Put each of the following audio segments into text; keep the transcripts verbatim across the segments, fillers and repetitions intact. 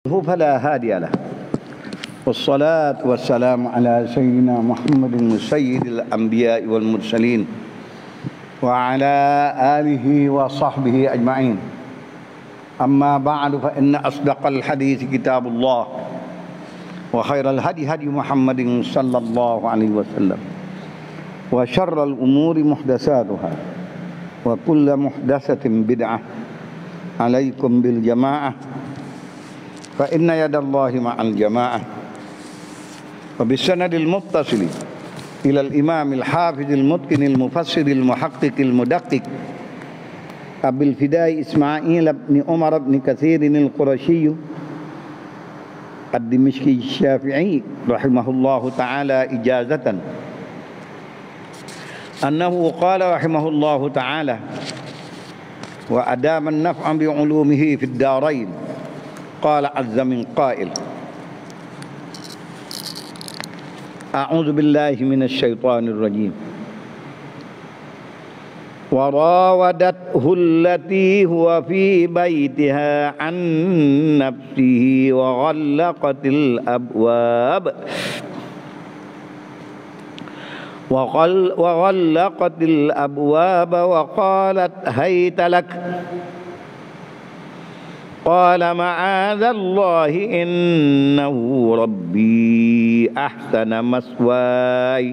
فلا هادي له والصلاة والسلام على سيدنا محمد سيد الأنبياء والمرسلين وعلى آله وصحبه أجمعين. أما بعد فإن أصدق الحديث كتاب الله وخير الهدي هدي محمد صلى الله عليه وسلم وشر الأمور محدثاتها وكل محدثة بدعة عليكم بالجماعة فإن يد الله مع الجماعة. وبالسند المتصل إلى الإمام الحافظ المتقن المفسر المحقق المدقق أبي الفداء إسماعيل بن عمر بن كثير القرشي الدمشقي الشافعي رحمه الله تعالى إجازة أنه قال رحمه الله تعالى: وأدام النفع بعلومه في الدارين. قال عز من قائل: أعوذ بالله من الشيطان الرجيم. وراودته التي هو في بيتها عن نفسه وغلقت الأبواب وغل وغلقت الأبواب وقالت هيت لك. قال معاذ الله إنه ربي أحسن مثواي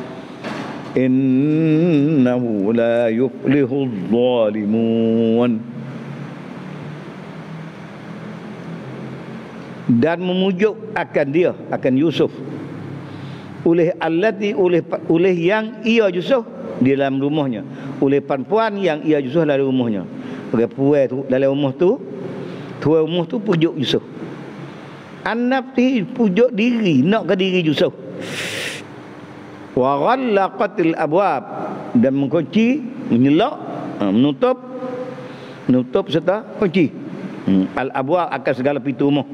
إنه لا يفلح الظالمون. Dan memujuk akan dia, akan Yusuf, oleh allati oleh oleh yang ia Yusuf di dalam rumahnya, oleh perempuan yang ia Yusuf dalam rumahnya. Perempuan tu dalam rumah tu, tua rumah tu pujuk Yusuf. An-nafsi pujuk diri, nak ke diri Yusuf. Wa ghallaqatil abwab, dan mengunci, menyelak, menutup, menutup serta kunci. Al-abwab akan segala pintu rumah.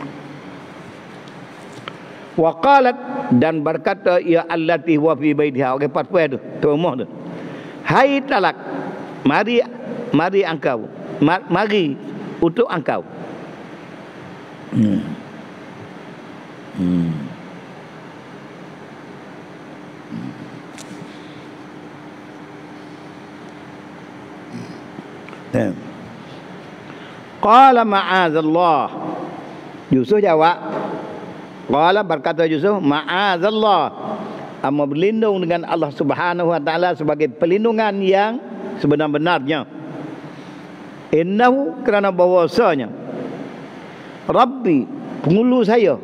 Wa qalat, dan berkata ia allati huwa fi baitiha, orang perempuan tu, tua rumah tu. Hai talak, mari mari engkau, mari untuk engkau. Hmm. Hmm. Hmm. Qala ma'azallah. Yusuf jawab. Qala, berkata Yusuf, ma'azallah, amma berlindung dengan Allah Subhanahu wa taala sebagai perlindungan yang sebenar-benarnya. Innahu, kerana bahawasanya Rabbi, pengulu saya,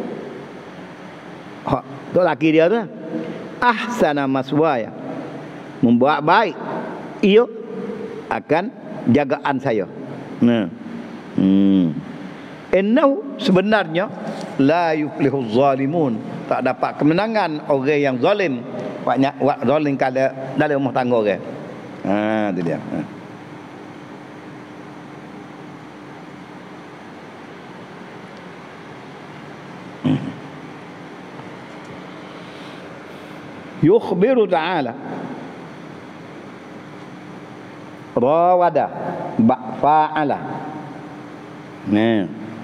ha, tu laki dia tu, ahsana maswaya, membuat baik ia akan jagaan saya. Nah. Hmm. Innahu, sebenarnya, la yuflihu zalimun, tak dapat kemenangan orang yang zalim. Banyak buat zalim kalau dalam rumah tangga orang. Ha, tu dia. Ha. Yukhbiru ta'ala, rawada fa'ala. Nah,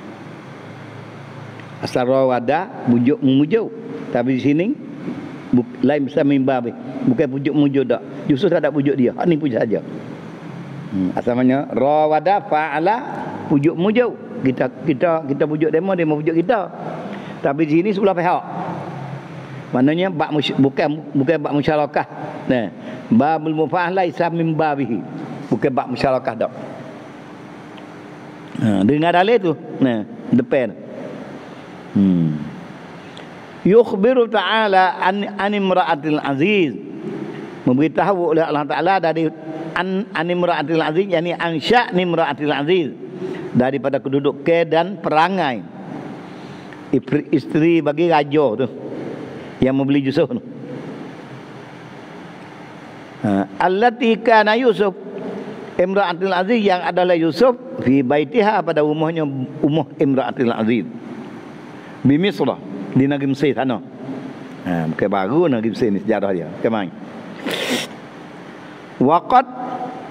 asal rawada bujuk memujuk, tapi di sini buk, lain besar mimbar, bukan pujuk memujuk dak. Yusuf tak ada pujuk dia, ini pujuk saja. Hmm, asalnya rawada fa'ala, pujuk memujuk. Kita kita kita pujuk demo, dia mau pujuk kita. Tapi di sini sebelah pihak. Maknanya bab bukan bukan bab musyarakah. Nah, babul mufa'al laisa min babihi. Bukan bab musyarakah dak. Ha, dengar dalil tu. Nah, depan. Hmm. Yukhbiru ta'ala an an imra'atil aziz. Memberitahu oleh Allah Taala dari an an imra'atil aziz, yakni an sya'ni imra'atil aziz, daripada keduduk ke dan perangai isteri bagi raja tu yang membeli Yusuf tu. Ha, allati kana Yusuf, imra'atul aziz, yang adalah Yusuf, fi baitiha, pada rumahnya, rumah imra'atul aziz, bi Misr, di negeri Mesir sana. Ha, bukan baru negeri Mesir ni sejarah dia. Kemai. Waqad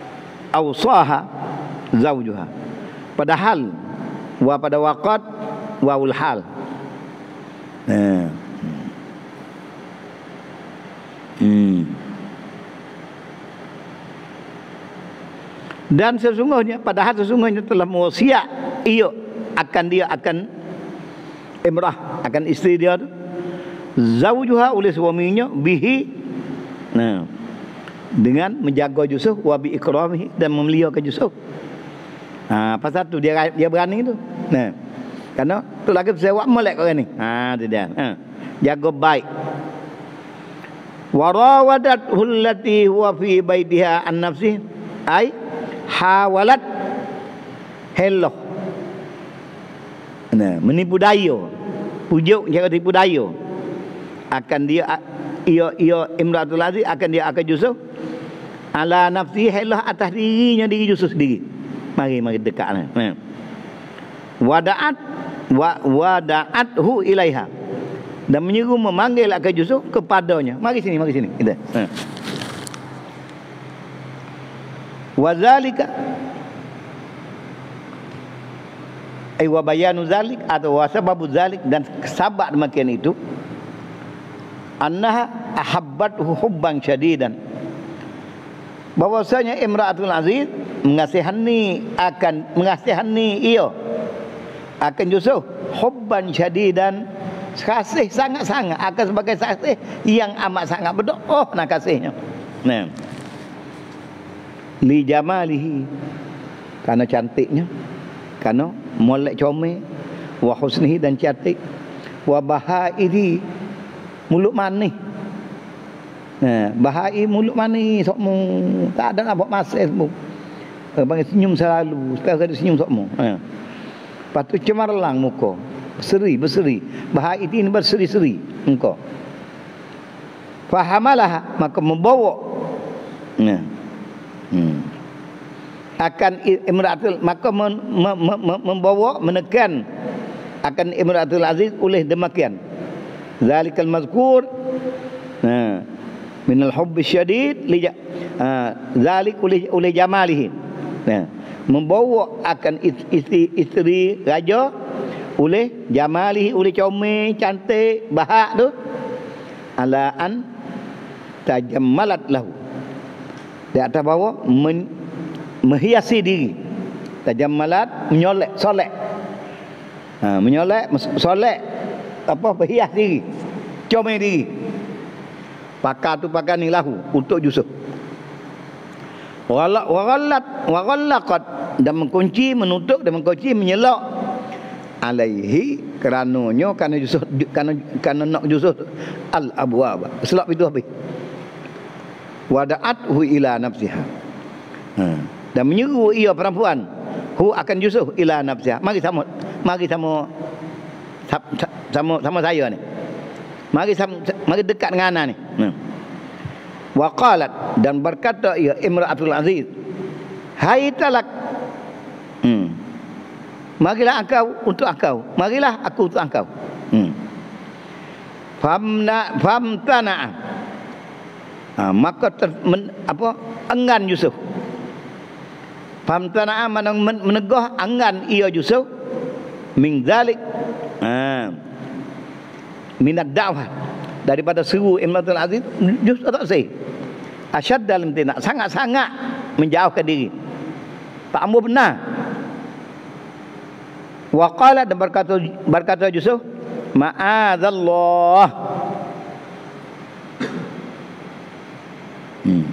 awsaha zawjuha, padahal wa pada waqad wawul hal. Nah. Hmm. Dan sesungguhnya, padahal sesungguhnya telah mewasiat ia akan dia akan imrah, akan isteri dia tu, zaujuha oleh suaminya, bihi, nah, dengan menjaga Yusuf, wa bi ikramihi, dan memelihara Yusuf. Ha, pasal tu dia dia berani tu. Nah, kerana tu lagi sewa molek orang ni. Ha, tu dia. Ha, jaga baik. Warawadat allati huwa fi baitiha an nafsi, ai hawalat hello. Nah, menipu daya. Pujuk cara tipu daya. Akan dia ia ia Imratul Aziz akan dia akan Yusuf ala nafsi hello atas dirinya, diri Yusuf sendiri. Mari mari dekatlah. Nah. Wada'at wa wada'athu ilaiha, dan menyeru memanggil akan Yusuf kepadanya. Mari sini, mari sini. Kita. Ha. Wazalika ay wa bayanu zalik, atau wa sababu zalik, dan sebab demikian itu annaha ahabbathu hubban syadidan, bahwasanya Imratul Aziz mengasihani akan mengasihani ia akan Yusuf hubban syadidan, kasih sangat-sangat, akan sebagai kasih yang amat sangat berdoa nak kasihnya. Nah, li jamalihi, karena cantiknya, karena molek comel, wa husnihi, dan cantik, wa bahaihi, mulut manis. Nah, bahai mulut manis sokmu, tak ada nak buat masak semua. Eh, panggil senyum selalu, sekarang ada senyum sokmu. Ha. Lepas tu cemerlang muka, berseri, berseri. Bahai ini berseri-seri muka. Fahamalah, maka membawa. Nah. Hmm. Akan Imratul, maka mem, mem, mem, membawa, menekan akan Imratul Aziz oleh demikian. Zalikal mazkur. Nah. Minal hubbi syadid li ha, zalik oleh oleh jamalihi. Nah, membawa akan isteri isteri raja oleh jamalihi, oleh comel, cantik, bahak tu, ala an tajammalat lahu, di atas bahawa men, menghiasi diri. Tajammalat, menyolek, solek. Ha, menyolek, solek, apa, berhias diri, comel diri. Pakar tu pakar ni lahu untuk Yusuf. Walak walat wagallaqat, dan mengunci, menutup, dan mengunci, menyelak alaihi, kerananya kerana Yusuf, kerana kerana nak Yusuf al abwab, selak itu habis. Wada'athu ila nafsiha. Ha. Dan menyeru ia perempuan hu akan Yusuf ila nafsiha. Mari sama, mari sama sama sama saya ni. Mari mari dekat dengan anak ni. Nah. Wa qalat, dan berkata ia Imratul Aziz, hai talak. Hmm. Marilah engkau untuk engkau. Marilah aku untuk engkau. Hmm. Famna famtana. Ha, maka ter, men, apa enggan Yusuf. Famtana mana menegah enggan ia Yusuf min zalik. Ha. Minat dakwah, daripada seru Imratul Aziz, Yusuf tak sih. Asyad dalam tindak, sangat-sangat menjauhkan diri. Tak ambil benar. Wa qala, dan berkata berkata Yusuf, ma'adzallah. Hmm.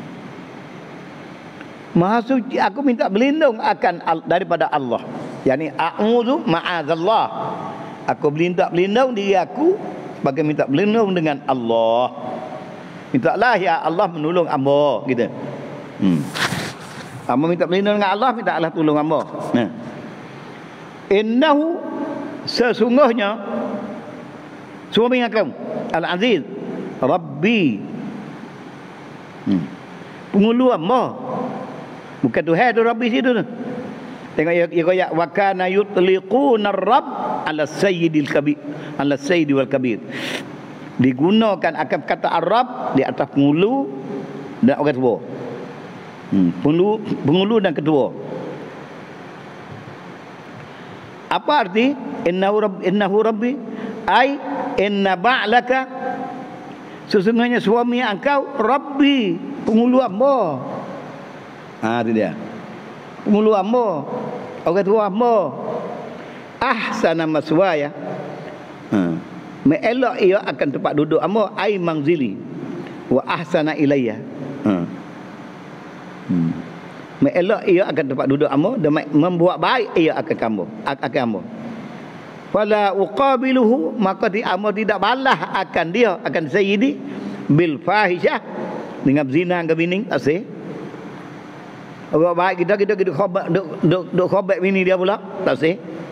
Maha suci, aku minta berlindung akan daripada Allah. Yani a'udzu ma'adzallah. Aku minta berlindung diri aku sebagai minta berlindung dengan Allah. Mintalah ya Allah menolong hamba kita. Hmm. Hamba minta berlindung dengan Allah, minta Allah tolong hamba. Nah. Innahu, sesungguhnya suami aku Al-Aziz, Rabbi. Hmm. Pengulu hamba. Bukan Tuhan tu, Rabbi situ tu. Tengok ya ya wa kana yutliquna ar-rabb ala sayyidil kabir, ala sayyidi wal kabir. Digunakan akan kata Arab di atas pengulu dan orang tua. Hmm, pengulu, pengulu dan ketua. Apa arti innahu rabb innahu rabbi? Ai inna ba'laka, sesungguhnya suami engkau rabbi, penghulu hamba. Ha, itu dia. Penghulu hamba, orang tua hamba. Ahsana maswaya, ha, melok ia akan tempat duduk hamba, ai manzili wa ahsana ilayya. Ha. Hmm. Melok ia akan tempat duduk hamba dan membuat baik ia akan kamu akan hamba. Fala uqabiluhu, maka di hamba tidak balas akan dia akan sayyidi bil fahisyah, dengan zina dengan bini, tak sah. Orang baik kita kita kita khobat duk duk duk khobat bini dia pula, tak sah.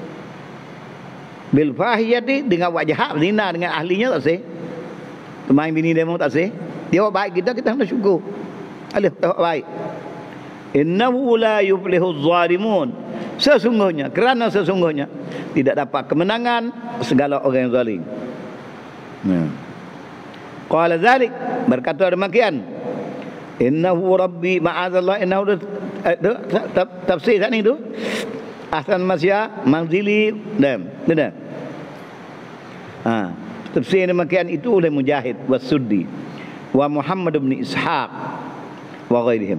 Bil fahiyati, dengan buat jahat zina dengan ahlinya, tak sah. Main bini dia mau tak sah. Dia buat baik kita kita hendak syukur. Alih buat baik. Innahu la yuflihu zalimun, sesungguhnya, kerana sesungguhnya tidak dapat kemenangan segala orang yang zalim. Ya. Qala zalik, berkata demikian. Innahu rabbi ma'azallah, innahu tafsir saat ni tu. Ahsan masya manzili dan benar. Ha, tafsir demikian itu oleh Mujahid wa Suddi wa Muhammad bin Ishaq wa ghairihim.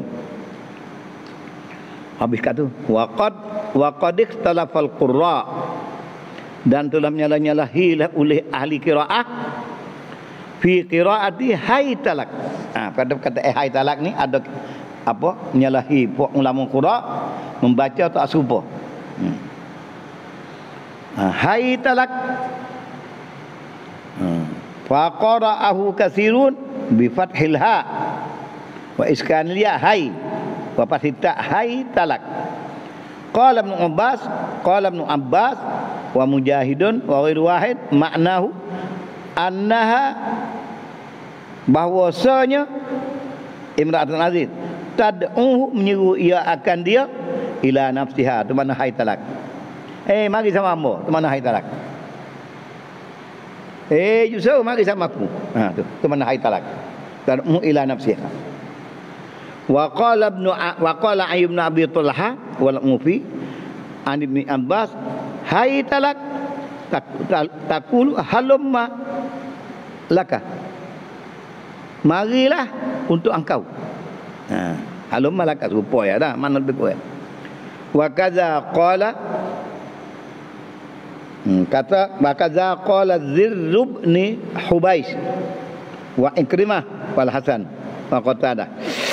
Habis kata waqad waqad ikhtalafal qurra, dan telah menyala-nyalahi oleh ahli qiraah fi qiraati hay talak. Ha, pada kata eh hay talak ni ada apa menyalahi puak ulama qira membaca tak serupa. Hmm. Ha, hay talak. Hmm. Fa qara'ahu katsirun bi fathil ha wa iskan liya hay wa fathita hay talak. Qala Ibn Abbas, qala Ibn Abbas wa Mujahidun wa ghairu wahid maknahu annaha, bahwasanya imra'atun aziz tad'uhu, menyeru ia akan dia ila nafsiha, tu mana hay talak. Eh mari sama hamba, tu mana hay talak. Eh Yusuf mari sama aku. Ha tu, tu mana hay talak. Tad'uhu ila nafsiha. Wa qala ibn wa qala ibn Abi Talha wal Mufi an Ibn Abbas hay talak takulu halumma laka, marilah untuk engkau. Ha, halumma laka supaya dah mana lebih kuat. Wa kaza qala, hmm, kata wa kaza qala Zirr bin Hubais wa Ikrimah wal Hasan wa Qatadah.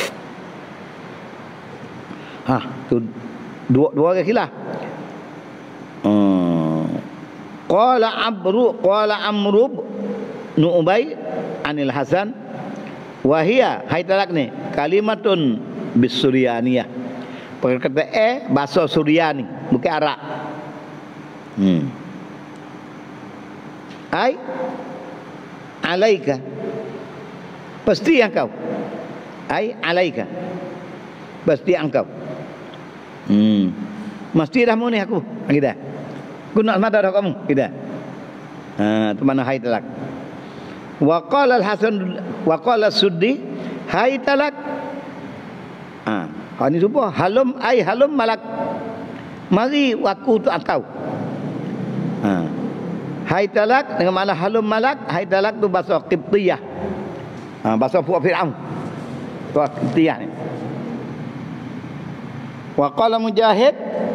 Ha, tu dua dua orang khilaf. Hmm. Qala Abru qala Amru bin Ubay anil Hasan wa hiya, hay talak ni kalimatun bisuryaniyah, perkataan eh bahasa Suryani bukan Arab. Hmm. Ai alaika, pasti engkau. Ai alaika, pasti engkau. Hmm. Mesti dah mu ni aku. Kita. Aku nak mata dah kamu. Kita. Ha, tu mana hay talak. Wa qala al-Hasan wa qala Suddi hay talak. Ha, kau ni supo halum ai halum malak. Mari aku tu engkau. Ha. Hay talak dengan mana halum malak, hay talak tu bahasa Qibtiyah. Ha, bahasa Firaun. Tu Qibtiyah ni. Wa qala Mujahid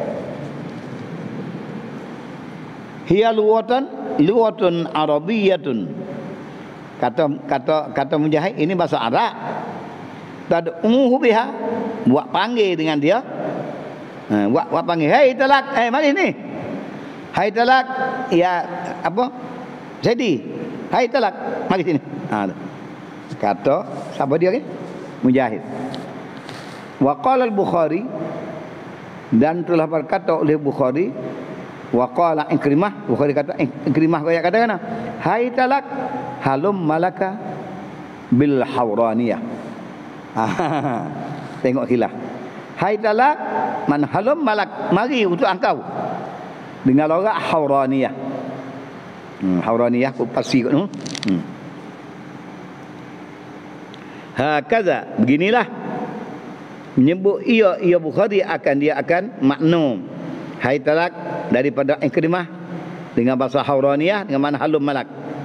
hiya luwatan luwatun arabiyyatun, kata kata kata Mujahid ini bahasa Arab. Tad'uhu biha, buat panggil dengan dia. Ha, buat buat panggil, hei talak, eh mari ni. Hai talak, ya apa? Jadi, hai talak, mari sini. Ha, kata siapa dia ni? Mujahid. Wa qala al-Bukhari, dan telah berkata oleh Bukhari, wa qala Ikrimah, Bukhari kata Ikrimah kaya kata kana, hai talak halum malaka bil hawraniyah. Tengok khilaf. Hai talak man halum malak, mari untuk engkau dengan lorak hawraniyah. Hmm, hawraniyah ku pasti kot tu. Hmm. Hakaza, beginilah menyebut ia ia Bukhari akan dia akan makna hai talak daripada Ikrimah dengan bahasa Hauraniyah dengan mana halum malak.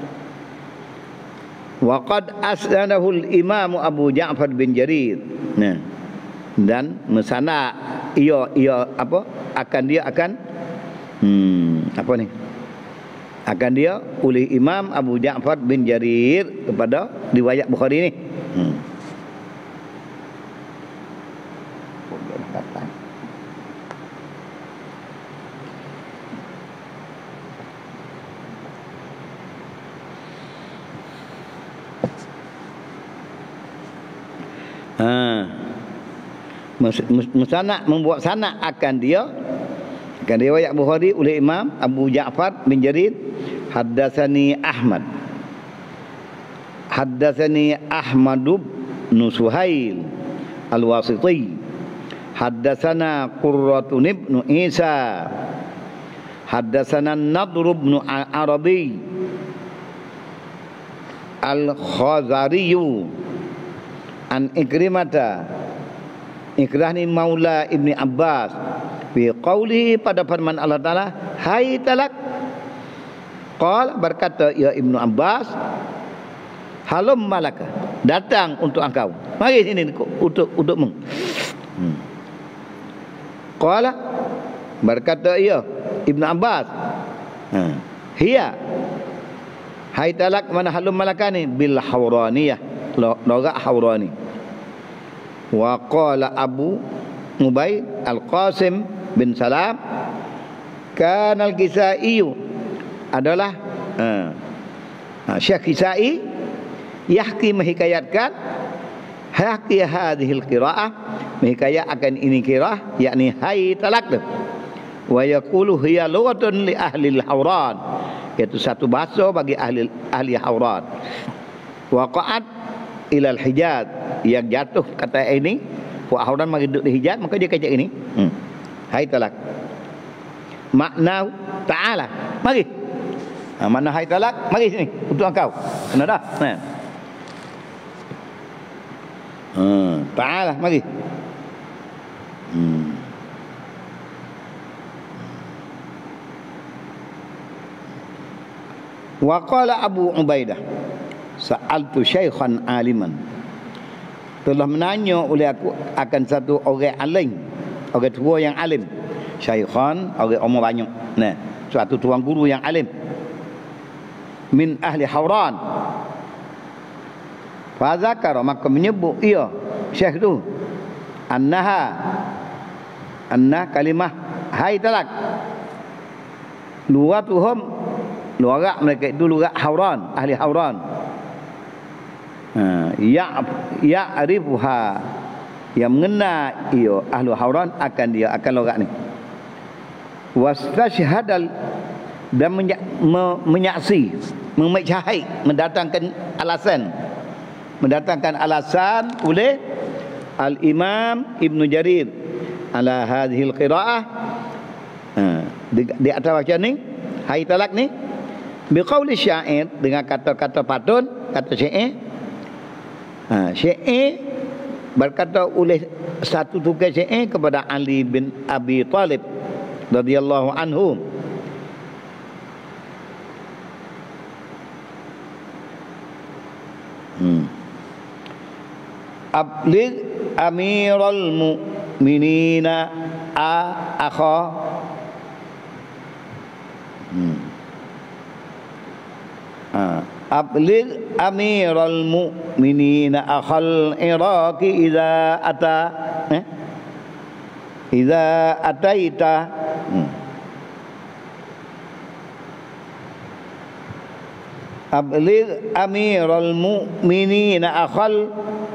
Wa qad asnadahu al-Imam Abu Ja'far bin Jarir. Nah. Dan mesana ia ia apa akan dia akan hmm apa ni? Akan dia oleh Imam Abu Ja'far bin Jarir kepada riwayat Bukhari ni. Hmm. Ha. Musanak membuat sanak akan dia akan riwayat Bukhari oleh Imam Abu Ja'far bin Jarir. Haddatsani Ahmad Haddatsani Ahmad bin Suhail Al-Wasiti. Haddatsana Qurratun ibn Isa. Haddatsana Nadr bin Arabi Al-Khazari an Ikrimata. Ikrah ni maula Ibni Abbas fi qawlihi pada firman Allah Ta'ala, hai talak. Qal berkata ya Ibnu Abbas, halum malaka, datang untuk engkau, mari sini untuk untukmu. hmm. Qala berkata ya Ibnu Abbas, ha. Hiya, hai talak mana halum malaka ni, bil Hauraniyah, lorak Haurani. Wa qala Abu Ubaid Al-Qasim bin Salam, kana Al-Kisai adalah uh, uh, Syekh Kisai yahki menghikayatkan haqi hadhil qiraah, menghikayat akan ini qiraah yakni hai talak tu. Wa yaqulu hiya lughatun li ahli al-Hauran, iaitu satu bahasa bagi ahli ahli Hauran. Waqa'at ila al-Hijaz, yang jatuh kata ini Puak Hauran mari duduk di Hijaz, maka dia kata ini hmm. hai talak. Makna ta'ala, mari. Ha, makna hai talak, mari sini untuk engkau. Kena dah. Ha. Hmm, ta'ala, mari. Hmm. Wa qala Abu Ubaidah, sa'altu syaikhan aliman, telah menanya oleh aku akan satu orang alim, orang tua yang alim. Syaikhan, orang umur banyak. Nah, suatu tuan guru yang alim. Min ahli Hauran. Fa zakara, maka menyebut ia syekh tu annaha, anna kalimah hai talak, lughatuhum, lughak mereka itu lughak Hauran, ahli Hauran. Ha, ya ya'rifuha, yang mengenal ia ahli Hauran akan dia akan lughak ni. Wastashhadal, dan menyak, me, menyaksi, memesyahid, mendatangkan alasan, mendatangkan alasan oleh Al-Imam Ibn Jarir ala hadhil qiraah, ha, di, di atas bacaan ni hai talak ni, biqauli syair, dengan kata-kata patun, kata syair. Ha, syair berkata oleh satu tukang syair kepada Ali bin Abi Talib radhiyallahu anhu. Hmm. Ablig Amirul Mu'minina a akha. Hmm. Ha. Ablig Amirul Mu'minina akhal Iraqi idza ata, eh? idza ataita. Hmm. Ablig Amirul Mu'minina akhal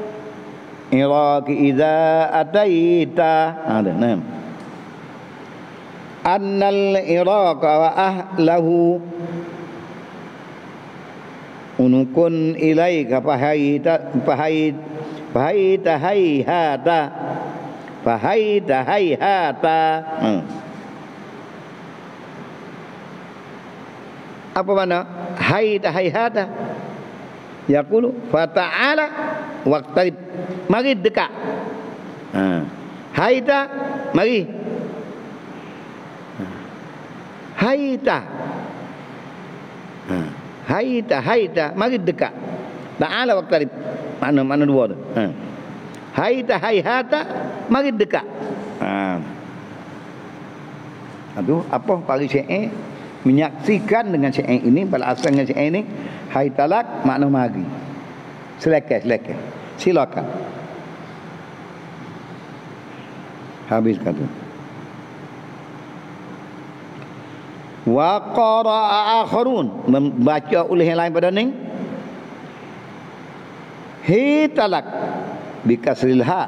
Iraqi idza ataita. Ada nah. Annal Iraq wa ahlahu unukun ilaika fahaita fahaita fahaita hayhata fahaita hayhata. Hmm. Apa mana hayta hayhata? Yaqulu fa ta'ala waqtarib, mari dekat. Ha. Hayta, mari. haita. Ha. Haita, haita, mari dekat. Ta'ala waktu mana mana dua tu. Ha. Haita, haihata, mari dekat. Ha. Aduh, apa pari syair menyaksikan dengan syair ini, pada asal dengan syair ini, haitalak makna mari. Selekai, selekai. Silakan. Habis kata. Wa qara'a akharun, membaca oleh yang lain pada ni. Hitalak bi kasril ha.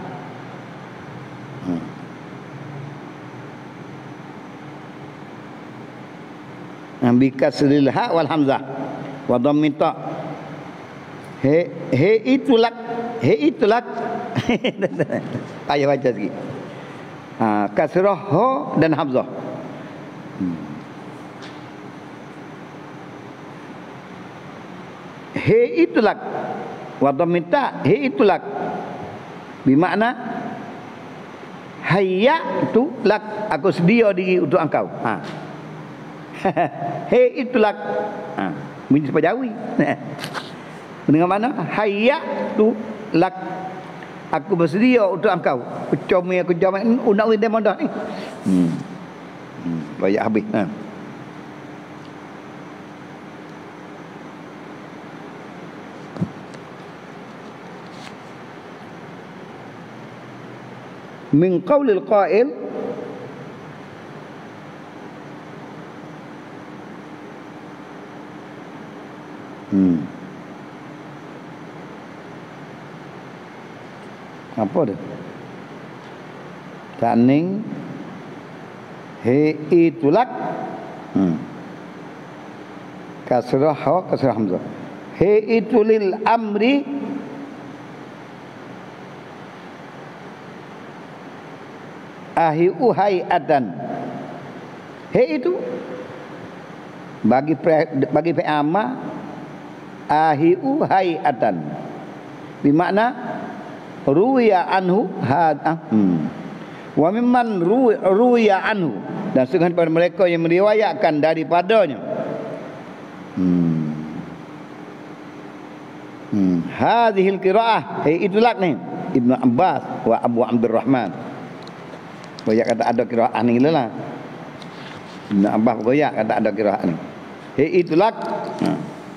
Hmm. Bi kasril ha wal hamzah wa dhammi ta. He he itulak, he itulak. Payah baca sikit. Ha, kasrah ha dan hamzah. Hmm. He itulak wa dhamita, he itulak bermakna hayya itu lak, aku sedia diri untuk engkau. Ha. He itulak. Ha, bunyi sepajawi. Dengan mana hayya tu lak, aku bersedia untuk engkau. Comel aku jamak unak win demo dah ni. Hmm. Hmm, banyak habis. Ha. Min qaulil qail, hmm. Apa tu? Taning he itulak. Hmm. Kasrah ha, kasrah hamzah. He itulil amri ahi uhai adan. He itu bagi pre, bagi fi'ama ahi uhai adan. Bermakna ruwiya anhu hadha. Hmm. Wa mimman ruwiya anhu, dan setengah daripada mereka yang meriwayatkan daripadanya. Hmm. Hmm. Hadhil qiraah, he itulak ni Ibnu Abbas wa Abu Abdurrahman. Banyak kata ada qiraah ni lah. Ibnu Abbas banyak kata ada qiraah ni. He itulak. Ha.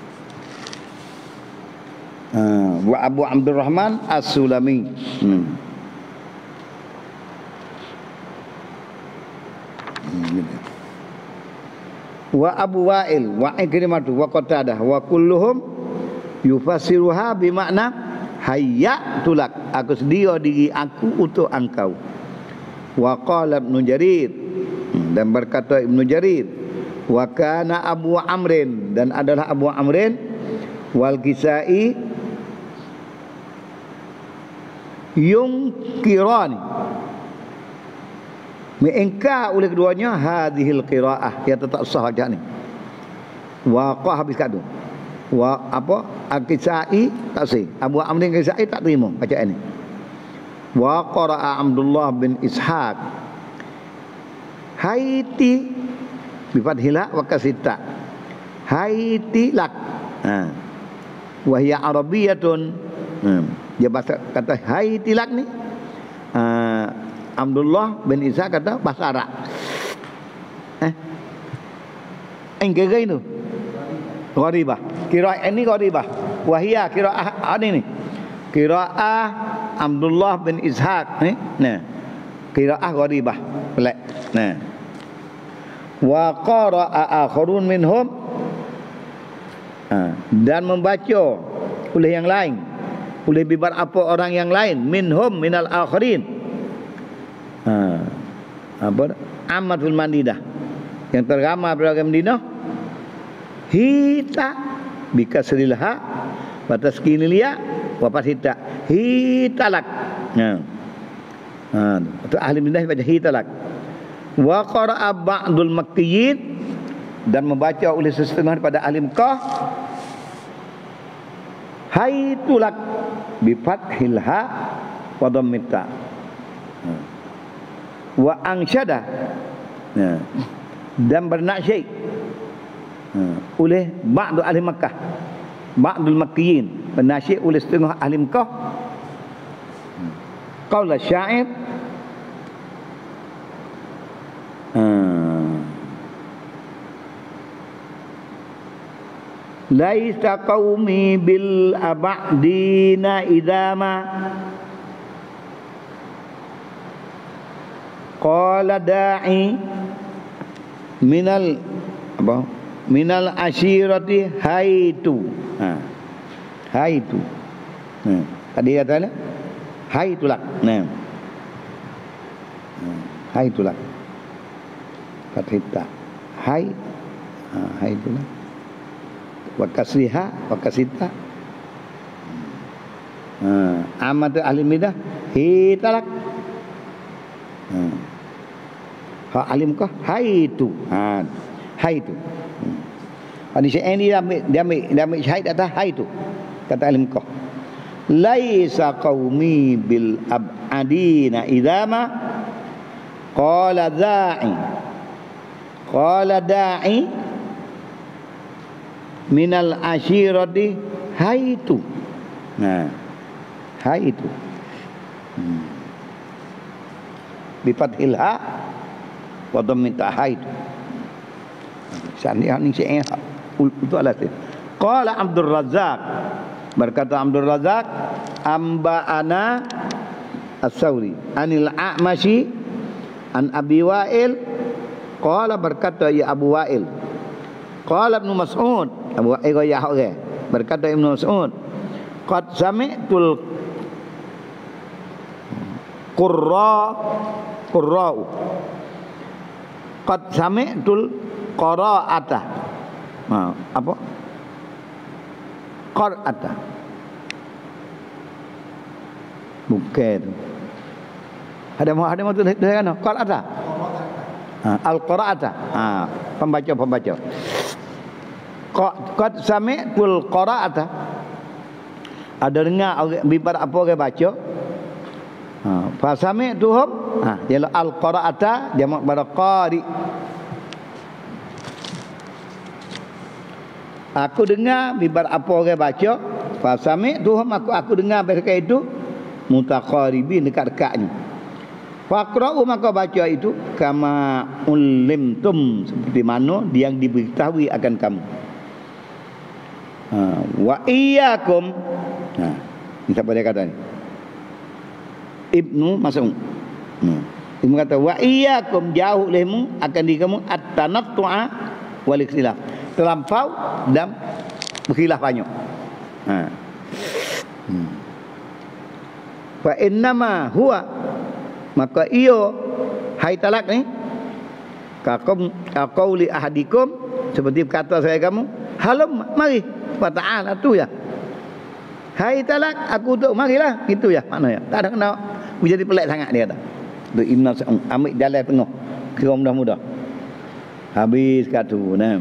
Uh, wa Abu Abdurrahman As-Sulami. Hmm. Hmm. Wa Abu Wa'il wa Ikrimatu wa Qatadah wa kulluhum yufassiruha bimakna hayya tulak, aku sedia diri aku untuk engkau. Wa qala Ibnu Jarir, dan berkata Ibnu Jarir, wa kana Abu Amrin, dan adalah Abu Amrin wal Kisai yung kirani, mengingkar oleh keduanya hadhil qiraah, yang tak sah bacaan ni. Wa qah habis kat tu. Wa apa Al-Kisai tak sah. Abu Amr Al-Kisai tak terima bacaan ni. Wa qara'a Abdullah bin Ishaq Haiti bi fathil wa kasita. Haiti lak. Ha. Wa hiya arabiyatun. Hmm. Dia bahasa kata hai tilak ni, uh, Abdullah bin Isa kata bahasa Arab. Eh, enggegai tu gharibah. Qiraah ini gharibah. Wahia qiraah ini ni. Qiraah Abdullah bin Ishaq ni. Nah. Qiraah gharibah. Pelik. Nah. Wa qara'a akharun minhum, uh, dan membaca oleh yang lain, oleh beberapa orang yang lain, minhum minal akhirin. Ha, apa? Amatul Madidah, yang tergambar pada Madinah. Hita bikasril ha wa taskinil ya wa fathita. Hitalak. Ha. Ha, itu ahli Madinah baca hitalak. Wa qara'a ba'dul Makkiyin, dan membaca oleh sesetengah pada ahli Mekah haitulak bi fathil ha wa dhammita. Wa angsyada, nah, dan bernasyid ha, oleh ba'd ahli Makkah, ba'dul Makkiyin, bernasyid oleh setengah ahli Makkah. Qaul syair laisa qaumi bil abadina idama qala da'i minal apa minal ashirati haitu ha haitu ha tadi kata haitulak nah haitulak fathita hai ha haitulak wa kasriha wa kasita ha amat ahli midah hitalak ha ha alim kah haitu ha haitu hadis ini dia ambil dia ambil dia ambil syahid atas haitu kata alim kah laisa qaumi bil abadina idama qala da'i qala da'i minal ashirati haitu nah haitu hmm. bi fathil ha wa dhammi ta haitu sani ni saya untuk alat qala Abdul Razzaq berkata Abdul Razzaq amba ana as-Sauri anil A'mashi an Abi Wa'il qala berkata ya Abu Wa'il qala Ibnu Mas'ud Abu Wa'il ya orang berkata Ibnu Mas'ud qad sami'tul qurra qurra'u qad sami'tul qira'ata ha apa qira'ata bukan ada mau ada mau tu kan qira'ata ha al-qira'ata ha pembaca-pembaca qad sami'tul qira'ata ada dengar bibar apa orang baca ha fa sami'tuhum ha ialah al-qira'ata jamak pada qari aku dengar bibar apa orang baca fa sami'tuhum aku aku dengar mereka itu mutaqaribin dekat-dekatnya faqra'u maka baca itu kama ulimtum seperti mana yang diberitahui akan kamu ha, wa iyyakum ha ini siapa dia kata ni Ibnu Mas'ud hmm. Ibnu kata wa iyyakum jauh lehmu akan diri kamu at-tanattu'a wal ikhtilaf terlampau dan berkhilaf banyak ha hmm. fa innama huwa maka iyo hai talak ni kakum qauli ahadikum seperti kata saya kamu halum mari wa ta'ala tu ya hai talak aku tu marilah gitu ya maknanya tak ada kena menjadi pelik sangat dia kata tu Ibnu ambil jalan tengah kira mudah-mudah habis kat tu nah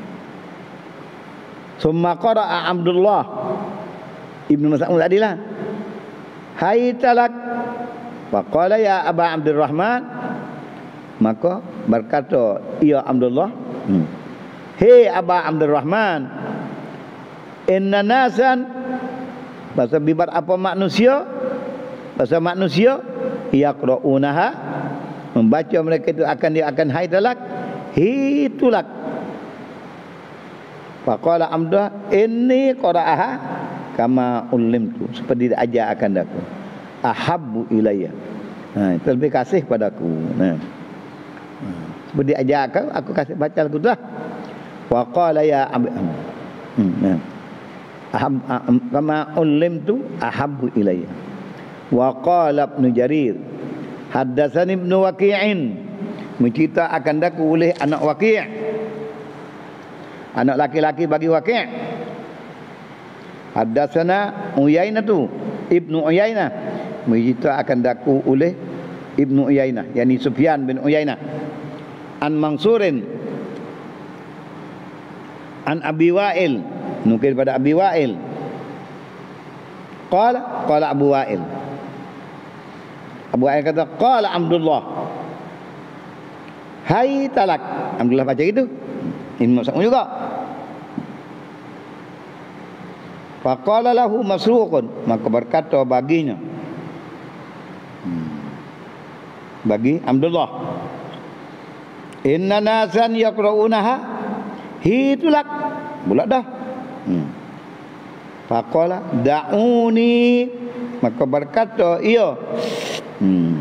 summa qara'a Abdullah Ibnu Mas'ud tadilah hai talak faqala ya Aba Abdurrahman maka berkata ya Abdullah hmm. hei Aba Abdurrahman inna nasan bahasa bibar apa manusia bahasa manusia yaqra'unaha membaca mereka itu akan dia akan hai talak hitulak faqala Abdullah inni qara'aha kama ulimtu seperti diajar akan aku ahabbu ilayya ha itu lebih kasih padaku nah ha. Seperti ajar aku aku kasih baca lagu tu lah wa qala ya hmm, nah ahab kama ulimtu ahabbu ilayya wa qala Ibnu Jarir haddatsani Ibnu Waqi'in mencerita akan daku oleh anak Waqi' anak laki-laki bagi Waqi' haddatsana Uyainah tu Ibnu Uyainah mencerita akan daku oleh Ibnu Uyainah yakni Sufyan bin Uyainah an Mansurin an Abi Wa'il nukil pada Abi Wa'il qala qala Abu Wa'il Abu Wa'il kata qala Abdullah hai talak. Alhamdulillah baca gitu. Ibn Mas'ud juga. Faqala lahu Masruqun, maka berkata baginya, hmm. bagi Abdullah, inna nasan yaqra'unaha hitulak. Bulat dah. Hmm. Faqala da'uni, maka berkata ia, hmm.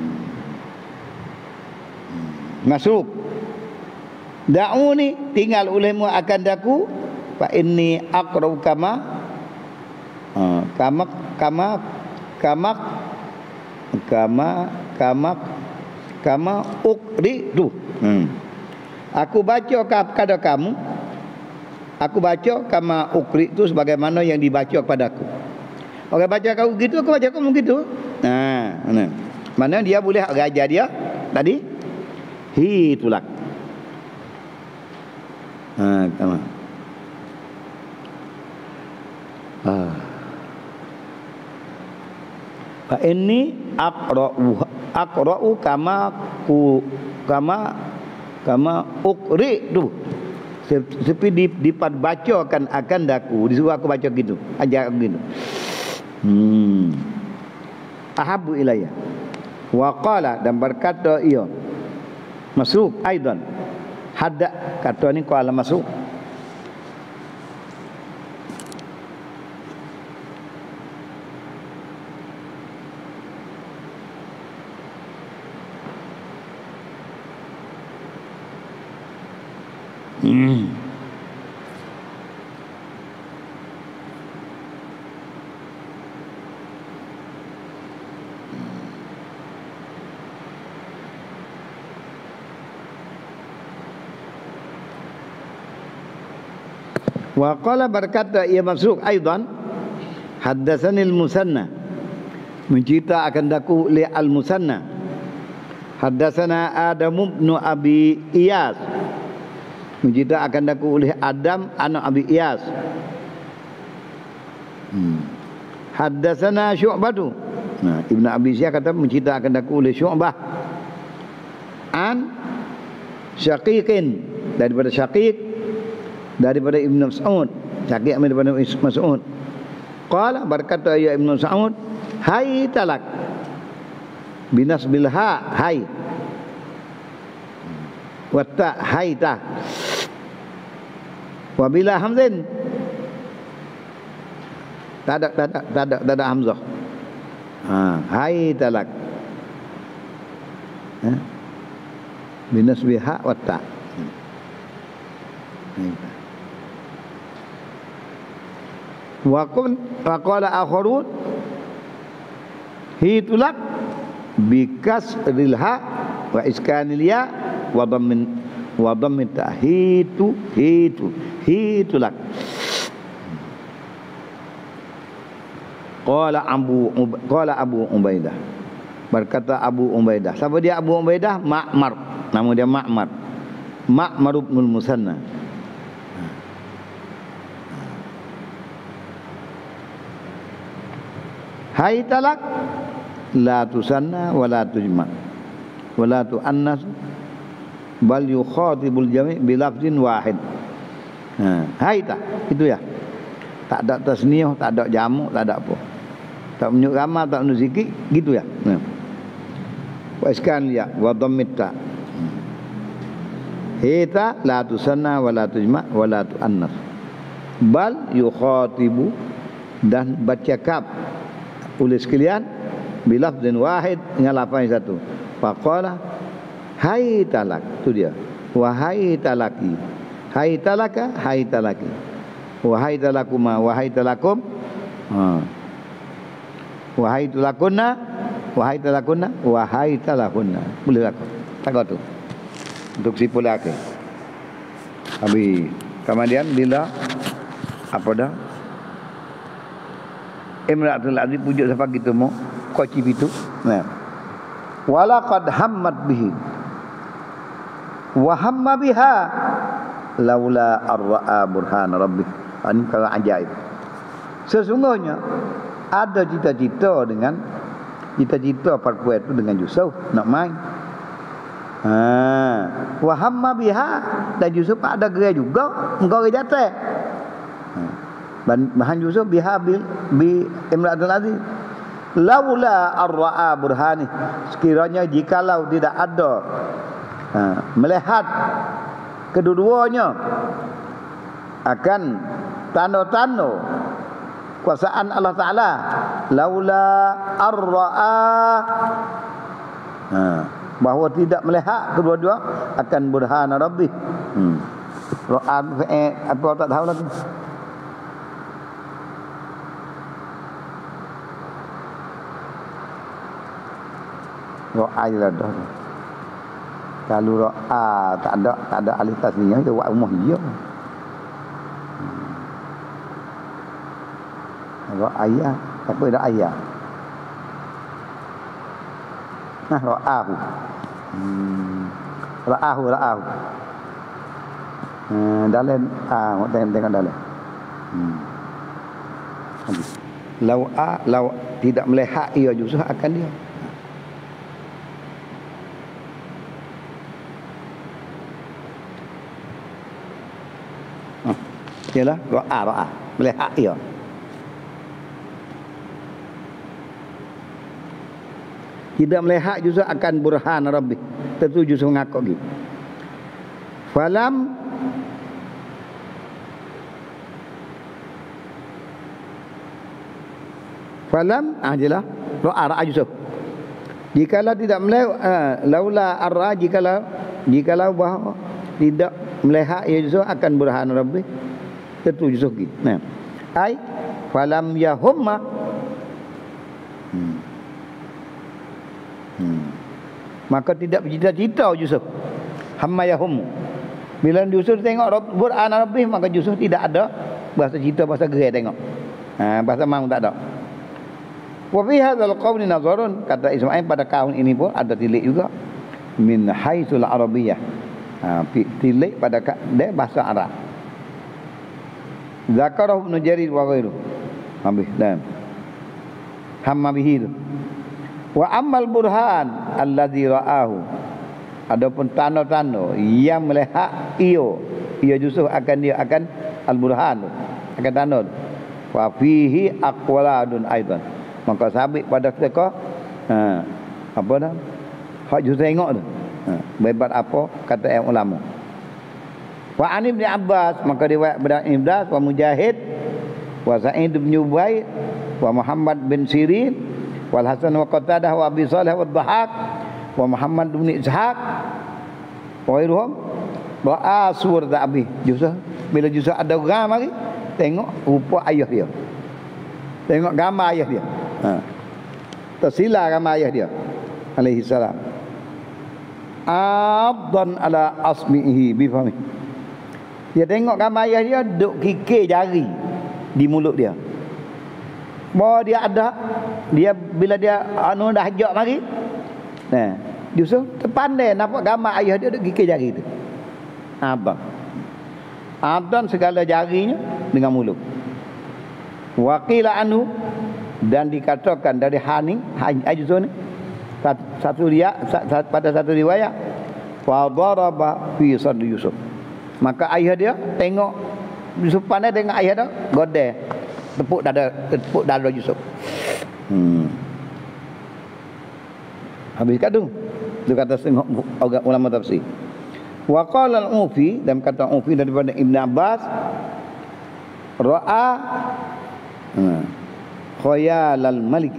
Masruq, da'uni, tinggal olehmu akan daku, fa inni aqra'u kama Uh, kamak kamak kamak kama kamak kama ukri tu. Hmm. Aku baca kepada kamu, aku baca kama ukri tu sebagaimana yang dibaca kepadaku. Orang baca kau gitu, aku baca kamu gitu. Nah, mana? Mana dia boleh ajar dia tadi? Hi tulak. Ha, kama. Ah. Fa inni aqra'u aqra'u kama ku kama kama ukri tu. Seperti dibacakan akan daku, disuruh aku baca gitu, ajar aku gitu. Hmm. Ahabu ilayya. Wa qala, dan berkata ia Masruq aidan. Hadda, kata ni qala Masruq. Hmm. Wa qala, berkata ia Masruq aidan, haddatsani al-Musanna, mencerita akan daku li al-Musanna, haddatsana Adam bin Abi Iyas, mencerita akan daku oleh Adam anak Abi Iyas. Hmm. Haddatsana Syu'bah. Nah, Ibn Abi Iyas kata mencerita akan daku oleh Syu'bah an Syaqiqin, daripada Syaqiq, daripada Ibn Mas'ud. Syaqiq daripada Ibn Mas'ud. Qala, berkata ya Ibn Mas'ud, hai talak, binasbil ha, hai, wa ta, hai ta, wa bila hamzin, tak ada tak ada tak ada, tak ada hamzah. Ha, hai talak, ha? Binasbil ha wa ta. Wa qul wa qala akharun hitulak bikasril ha wa iskanil ya wa dhammin wa dhammin tahitu hitu hitulak. Qala Abu qala Abu Ubaidah, berkata Abu Ubaidah. Siapa dia Abu Ubaidah? Ma'mar, nama dia Ma'mar, Ma'mar bin Musanna. Hai talak, la tusanna wa la tujma wa la tuannas, bal yukhatibul jami' bi lafzin wahid. Ha, hai tak, itu ya. Tak ada tasniyah, tak ada jamak, tak ada apa. Tak menyebut ramah, tak menyebut sikit, gitu ya. Ha. Wa iskan ya wa dhammit ta. Hita la tusanna wa la tujma wa la tuannas, bal yukhatibu, dan bercakap oleh sekalian bilafzin wahid, dengan lafaz satu. Faqala hai talak, itu dia. Wahai talaki, hai talaka, hai talaki, wahai talakuma, wahai talakum, ha. Wahai talakunna, wahai talakunna, wahai talakunna. Boleh laku. Tak kau tu. Untuk si pulake. Habis kemudian bila apa dah? Imratul Aziz pujuk siapa gitu mau koci itu. Nah. Walaqad hammat bihi wa hamma biha laula ar-ra'a burhan rabbih. Ini kalau ajaib. Sesungguhnya ada cita-cita dengan cita-cita perempuan itu dengan Yusuf nak main. Ha, wa hamma biha, dan Yusuf ada gerai juga engkau orang jatuh. Ha. Bahan Yusuf biha bil bi Imratul Aziz. Laula ar-ra'a burhani, sekiranya jikalau tidak ada ha, melihat kedua-duanya akan tanda-tanda kuasaan Allah Ta'ala, laula ar-ra'a ha, bahawa tidak melihat kedua-dua akan burhana rabbi. Hmm. Ra'a eh, apa tak tahu lagi. Ra'a je lah dah. Kalau ra'a tak ada tak ada alif tasniah dia buat umum dia. Ra'a apa dah ayat. Nah, ra'ahu. Hmm. Ra'ahu ra'ahu. Hmm, dalam ah tengok tengok dalam. Hmm. Lau a lau tidak melihat ia Yusuf akan dia. Ialah ra'a ra'a melihat ia. Tidak melihat Yusuf akan burhan rabbi. Tentu Yusuf ngakak gitu. Falam Falam ah jelah ra'a ra'a Yusuf. Jikalau tidak melihat uh, laula ar-ra jikalau jikalau bahawa tidak melihat Yusuf akan burhan rabbi. Tentu Yusuf gitu. Nah. Ai falam yahumma. Hmm. Hmm. Maka tidak bercita-cita Yusuf. Hamma yahum. Bila Yusuf tengok Quran Arabi, maka Yusuf tidak ada bahasa cita, bahasa gerai tengok. Ha, bahasa mang tak ada. Wa fi hadzal qawl nazarun, kata Ismail pada kaum ini pun ada tilik juga min haitsul arabiyyah. Ha, tilik pada dia bahasa Arab. Zakarahu Ibn Jarir wa ghairu. Habis dah. Hamma bihi. Wa ammal burhan alladhi ra'ahu, adapun tanda-tanda yang melihat iyo ia Yusuf akan dia akan al-burhan akan tanda fa fihi aqwaladun aidan, maka sabit pada mereka ha, apa dah hak Yusuf tengok tu ha, bebat apa kata yang ulama. Wa an Ibn Abbas, maka riwayat pada Ibn Abbas wa Mujahid wa Sa'id bin Jubair wa Muhammad bin Sirin wal Hasan wa Qatadah wa Abi Salih wa Dhahak wa Muhammad bin Ishaq wa ghairuhum ra'a surat Abi Yusuf. Bila Yusuf ada orang mari tengok rupa ayah dia, tengok gambar ayah dia, ha, tersila gambar ayah dia alaihi salam. Abdan ala asmihi bi fami, dia tengok gambar ayah dia duk kikir jari di mulut dia. Bahawa dia ada, dia bila dia anu dah hajak mari, nah Yusuf terpandai nampak gambar ayah dia duk kikir jari tu. Abang Abdan segala jarinya dengan mulut. Waqila anu, dan dikatakan dari Hani Yusuf ni satu dia pada satu riwayat fa daraba fi sadri Yusuf, maka ayah dia tengok Yusuf pandai dengan ayah dia godeh tepuk dada tepuk dada Yusuf. Hmm. Habis kat tu tu kata setengah orang ulama tafsir. Wa qala al-Ufi, dan kata Ufi daripada Ibn Abbas, ra'a hmm, khayal al-malik,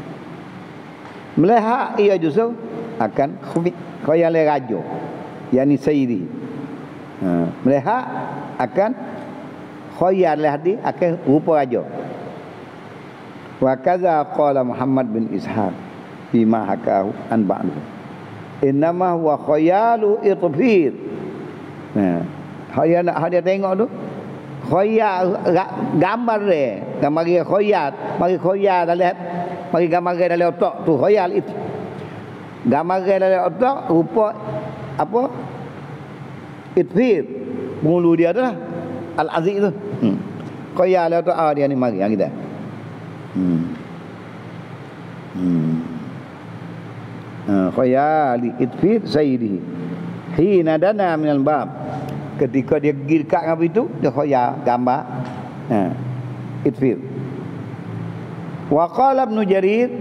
melihat ia Yusuf akan khayal raja, yakni sayyidi. Ha, melihat akan khayal hadi akan rupa raja. Wa kaza qala Muhammad bin Ishaq bima hakahu an ba'du, innama huwa khayalu itfir. Nah, khayal nak dia tengok tu khayal gambar dia, gambar dia khayal, mari khayal dalam mari gambar dia dalam otak tu khayal itu. Gambar dia dalam otak rupa apa? Itfir, mulu dia tu lah. Al-Aziz tu. Hmm. Khayal otak ah dia ni mari yang kita. Hmm. Hmm. Ha. khayali itfir sayyidihi hina dana minal bab, ketika dia pergi dekat dengan itu dia khayal gambar ha itfir. Wa qala Ibn Jarir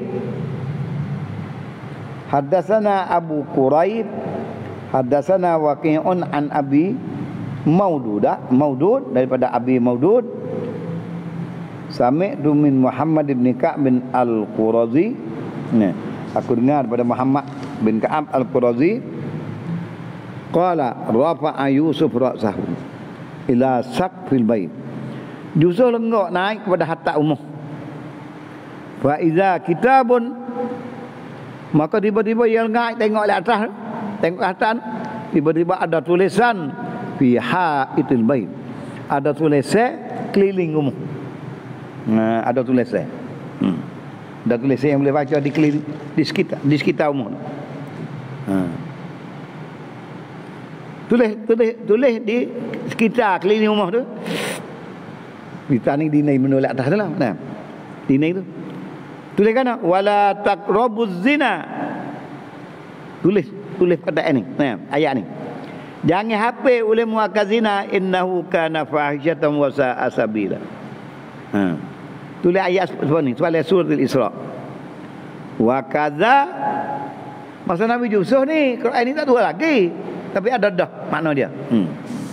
haddatsana Abu Quraib haddatsana Waqi'un an Abi Maududah Maudud, daripada Abi Maudud sami'tu min Muhammad bin Ka'b bin Al-Qurazi, nah aku dengar daripada Muhammad bin Ka'ab Al-Qurazi qala rafa'a Yusuf ra'sahu ila saqfil bait, Yusuf lenggok naik kepada hatap umum. Fa iza kitabun, maka tiba-tiba ia naik tengok ke atas, tengok ke atas, tiba-tiba ada tulisan fi haitil bait, ada tulisan keliling umum. Nah, ada tulisan. Hmm. Ada tulisan yang boleh baca di keliling di sekitar di sekitar umum. Ha. Tulis tulis tulis di sekitar keliling rumah tu. Kita ni dinai menolak atas tu lah. Nah. Dinai tu. Tulis kan wala taqrabuz zina. Tulis tulis pada ini. Nah, ayat ni. Jangan hafal oleh muakazina innahu kana fahishatan wa sa'a sabila. Ha. Tulis ayat seperti ni, soal surah Al-Isra. Wa kadza, masa Nabi Yusuf ni Quran ni tak tua lagi, tapi ada dah makna dia. Hmm.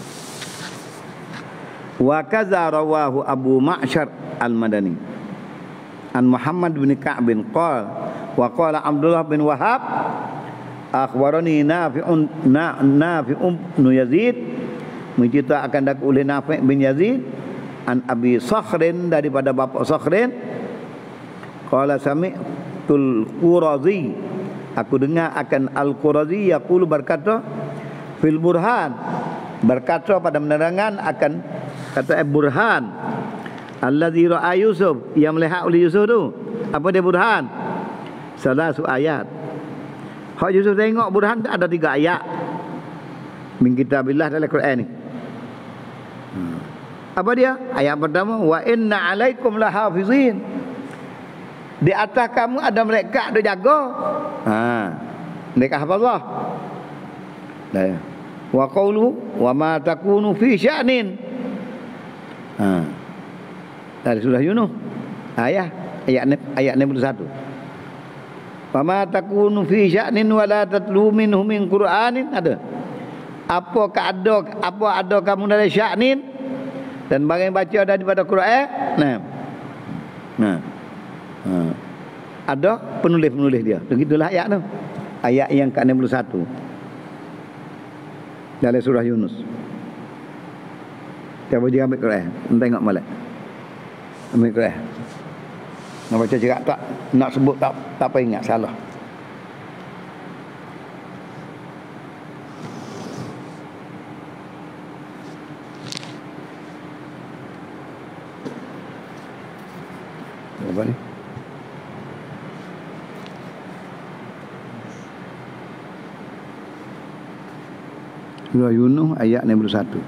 Wa kadza rawahu Abu Ma'syar Al-Madani an Muhammad bin Ka'b bin qala wa qala Abdullah bin Wahab akhbarani Nafi'un na Nafi'un bin Yazid, mencerita akan dak oleh Nafi' bin Yazid an Abi Sakhrin, daripada bapa Sakhrin qala sami'tul Qurazi, aku dengar akan Al-Qurazi yaqulu berkata fil burhan, berkata pada menerangan akan kata burhan allazi ra'a Yusuf, yang melihat oleh Yusuf tu. Apa dia burhan? Salasu ayat. Hak Yusuf tengok burhan tu ada tiga ayat min kitabillah dalam Quran ni. Hmm. Apa dia? Ayat pertama, wa inna alaikum lahafizin, di atas kamu ada mereka ada jaga. Ha, mereka hafazah. Dah. Wa qawlu wa ma takunu fi sya'nin. Ha. Dari surah Yunus. Ayat ayat ayat enam puluh satu. Wa ma takunu fi sya'nin wa la tatlu minhu min Qur'anin, ada. Apakah ada apa ada kamu dari sya'nin, dan barang baca daripada Quran. Nah. Nah. Ha. Ada penulis-penulis dia. Begitulah ayat tu. Ayat yang ke enam puluh satu. Dalam surah Yunus. Kita baca ambil Quran. Tengok molek. Ambil Quran. Nak baca cerak tak, nak sebut tak, tak apa ingat, salah. Apa ni? Surah Yunus ayat enam puluh satu.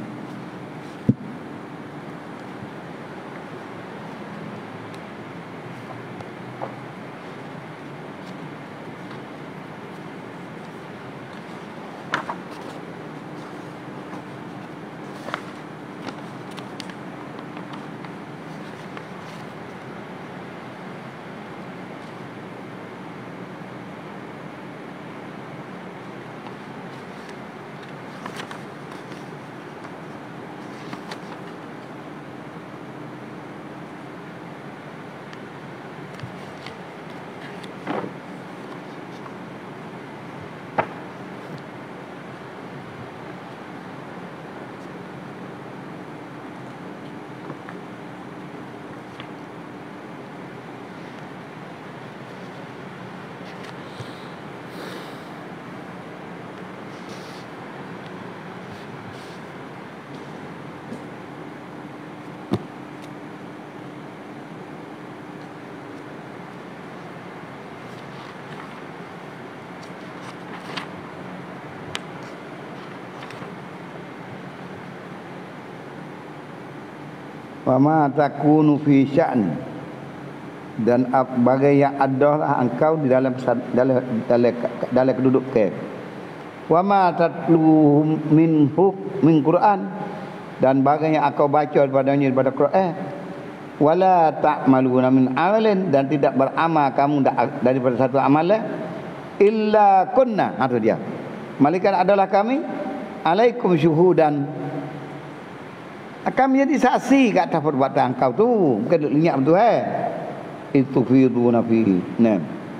Wa ma takunu fi sya'ni, dan bagai yang adalah engkau di dalam dalam dalam, dalam kedudukan. Wa ma tatlu minhu min Quran, dan bagai yang engkau baca daripadanya daripada Quran. Wala ta'maluna min amalin, dan tidak beramal kamu daripada satu amalan illa kunna, itu dia, malaikat adalah kami alaikum syuhudan, kami jadi saksi ke atas perbuatan engkau tu, bukan duk ingat betul eh itu firuna fihi. Nah,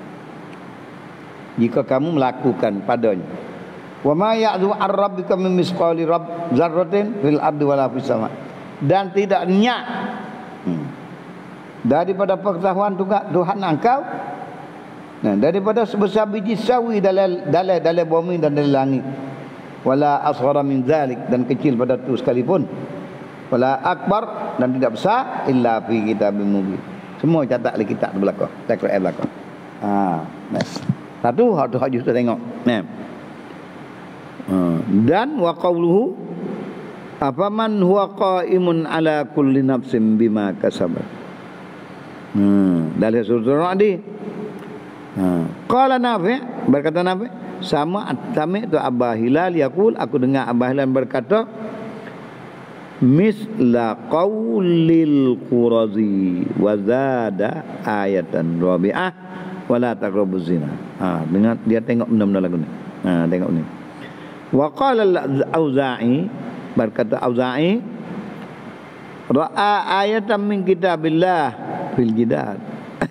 jika kamu melakukan padanya. Wa ma ya'zu ar-rabbika min misqali rabb zarratin fil ardi wala fis sama, dan tidak nyak hmm. daripada pengetahuan Tuhan engkau, nah, daripada sebesar biji sawi dalam dalam dalam bumi dan dalam langit, wala asghara min zalik, dan kecil pada itu sekalipun, wala akbar, dan tidak besar, illa fi kitabim mubin. Semua catat dalam kitab tu belakang, tak Quran belakang. Ha, nah. Satu hak tu hak kita tengok. Nah. Ha. Dan wa qauluhu afaman huwa qaimun ala kulli nafsin bima kasabat. Hmm, dalam surah Ar-Ra'd. Ha. Qala Nafi', berkata Nafi', sama atami tu Abah Hilal yaqul, aku dengar Abah Hilal berkata, misla qaulil Qurazi wa zada ayatan rabi'ah wala taqrabuz zina. Ha, dengar dia tengok benda-benda lagu ni. Ha, tengok ni. Wa qala al-Auza'i, berkata Auza'i, ra'a ayatan min kitabillah fil jidad.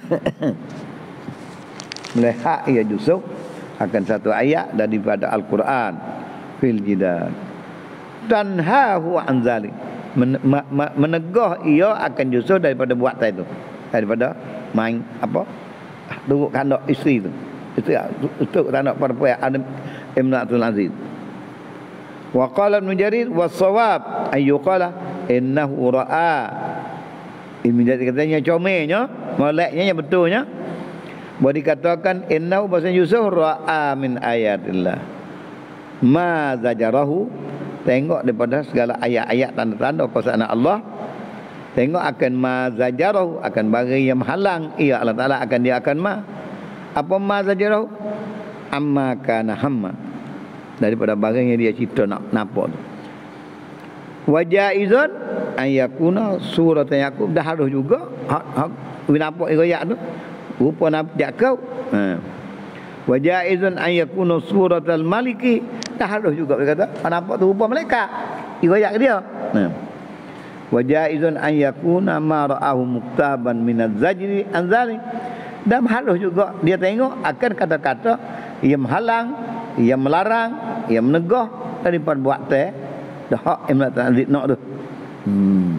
Melihat ia justru akan satu ayat daripada Al-Quran fil jidad, tanhahu an zalik, menegah ia akan justru daripada buat itu, daripada main apa duduk kandak isteri tu, itu itu kandak perempuan Adam Imratul Aziz. Wa qala Ibn Jarir was-shawab ayyuqala innahu ra'a, Ibn Jarir katanya comelnya, moleknya yang betulnya boleh dikatakan innahu bahasa Yusuf ra'a min ayatillah ma zajarahu, tengok daripada segala ayat-ayat tanda-tanda kuasa Allah, tengok akan ma zajarahu, akan bagi yang menghalang ia Allah Ta'ala akan dia akan ma. Apa ma zajarahu? Amma kana hamma, daripada barang yang dia cerita nak nampak tu. Wa jaizun an yakuna surat Yaqub, dah harus juga hak hak nampak ayat tu rupa nampak kau. Ha. Wa jaizun an yakuna surat al-maliki, dah harus juga dia kata nampak tu rupa malaikat ayat dia. Ha. Wa jaizun an yakuna ma ra'ahu muktaban min az-zajri an zalik, dan harus juga dia tengok akan kata-kata yang menghalang, yang melarang, yang menegah daripada buat teh dah hak Imam Ta'ala nak tu. Hmm.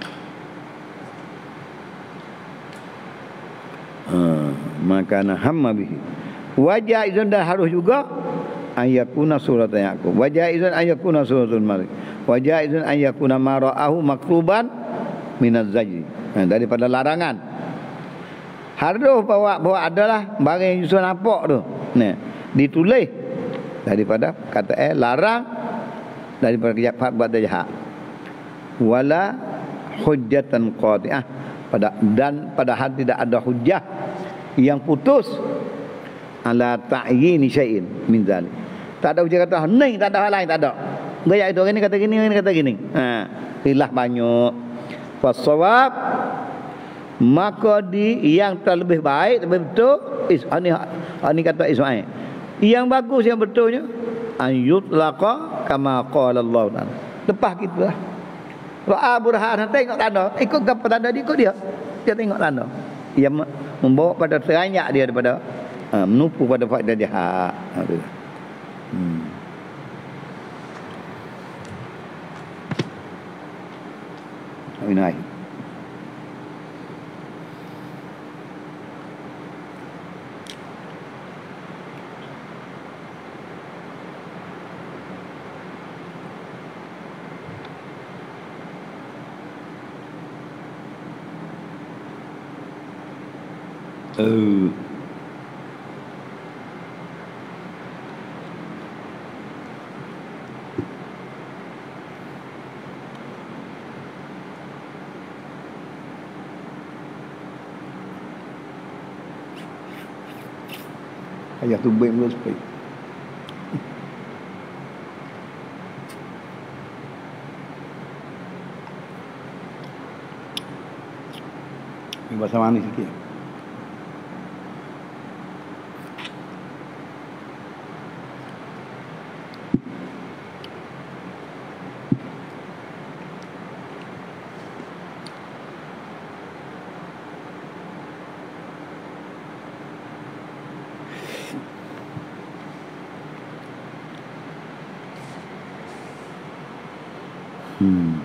Ha, maka na hamma bihi. Wa jaizun, dah harus juga ayakuna surat Yaqub. Wa jaizun ayakuna suratul Maryam. Wa jaizun ayakuna ma ra'ahu maktuban min az-zajri. Ha, daripada larangan. Harus bawa bawa adalah barang yang Yusuf nampak tu. Nah, ditulis daripada kata eh larang daripada kejahat buat jahat. Wala hujjatan qati'ah, pada dan padahal tidak ada hujjah yang putus ala ta'yini syai'in min zalik. Tak ada hujjah kata ni, tak ada hal lain, tak ada. Gaya itu orang ni kata gini, orang ni kata gini. Ha, ilah banyak. Fasawab, maka di yang terlebih baik, lebih betul is ani ani kata Ismail. Yang bagus, yang betulnya an yutlaqa kama qala Allah Ta'ala. Lepas kita lah. Ra'a burhan, tengok tanda, ikut apa tanda dia, ikut dia. Dia tengok tanda. Ia membawa pada teranyak dia daripada uh, menupu pada faedah jahat. Hmm. Ini. Oh. Ayah tubik dulu supaya. Ini bahasa manis sikit. Hmm.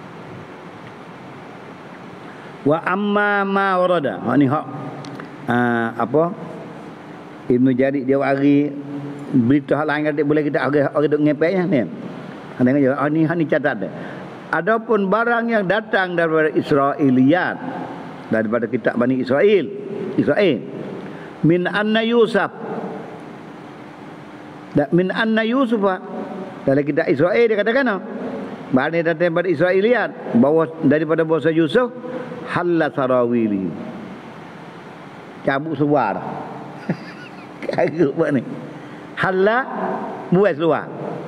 Wa amma ma warada. Ha ni hak uh, apa? Ibnu Jarir dia wari berita hal lain kata boleh kita orang orang duk ngepeknya ni. Ha tengok je. Ha ni ha ni catat dia. Adapun barang yang datang daripada Israiliyat, daripada kitab Bani Israel, Israel min anna Yusuf. Da, min anna Yusuf dalam kitab Israel dia katakan no? Barang datang daripada Israiliyat bahawa daripada bahasa Yusuf halla sarawili. Cabut seluar. Kagak buat ni. Halla buat seluar.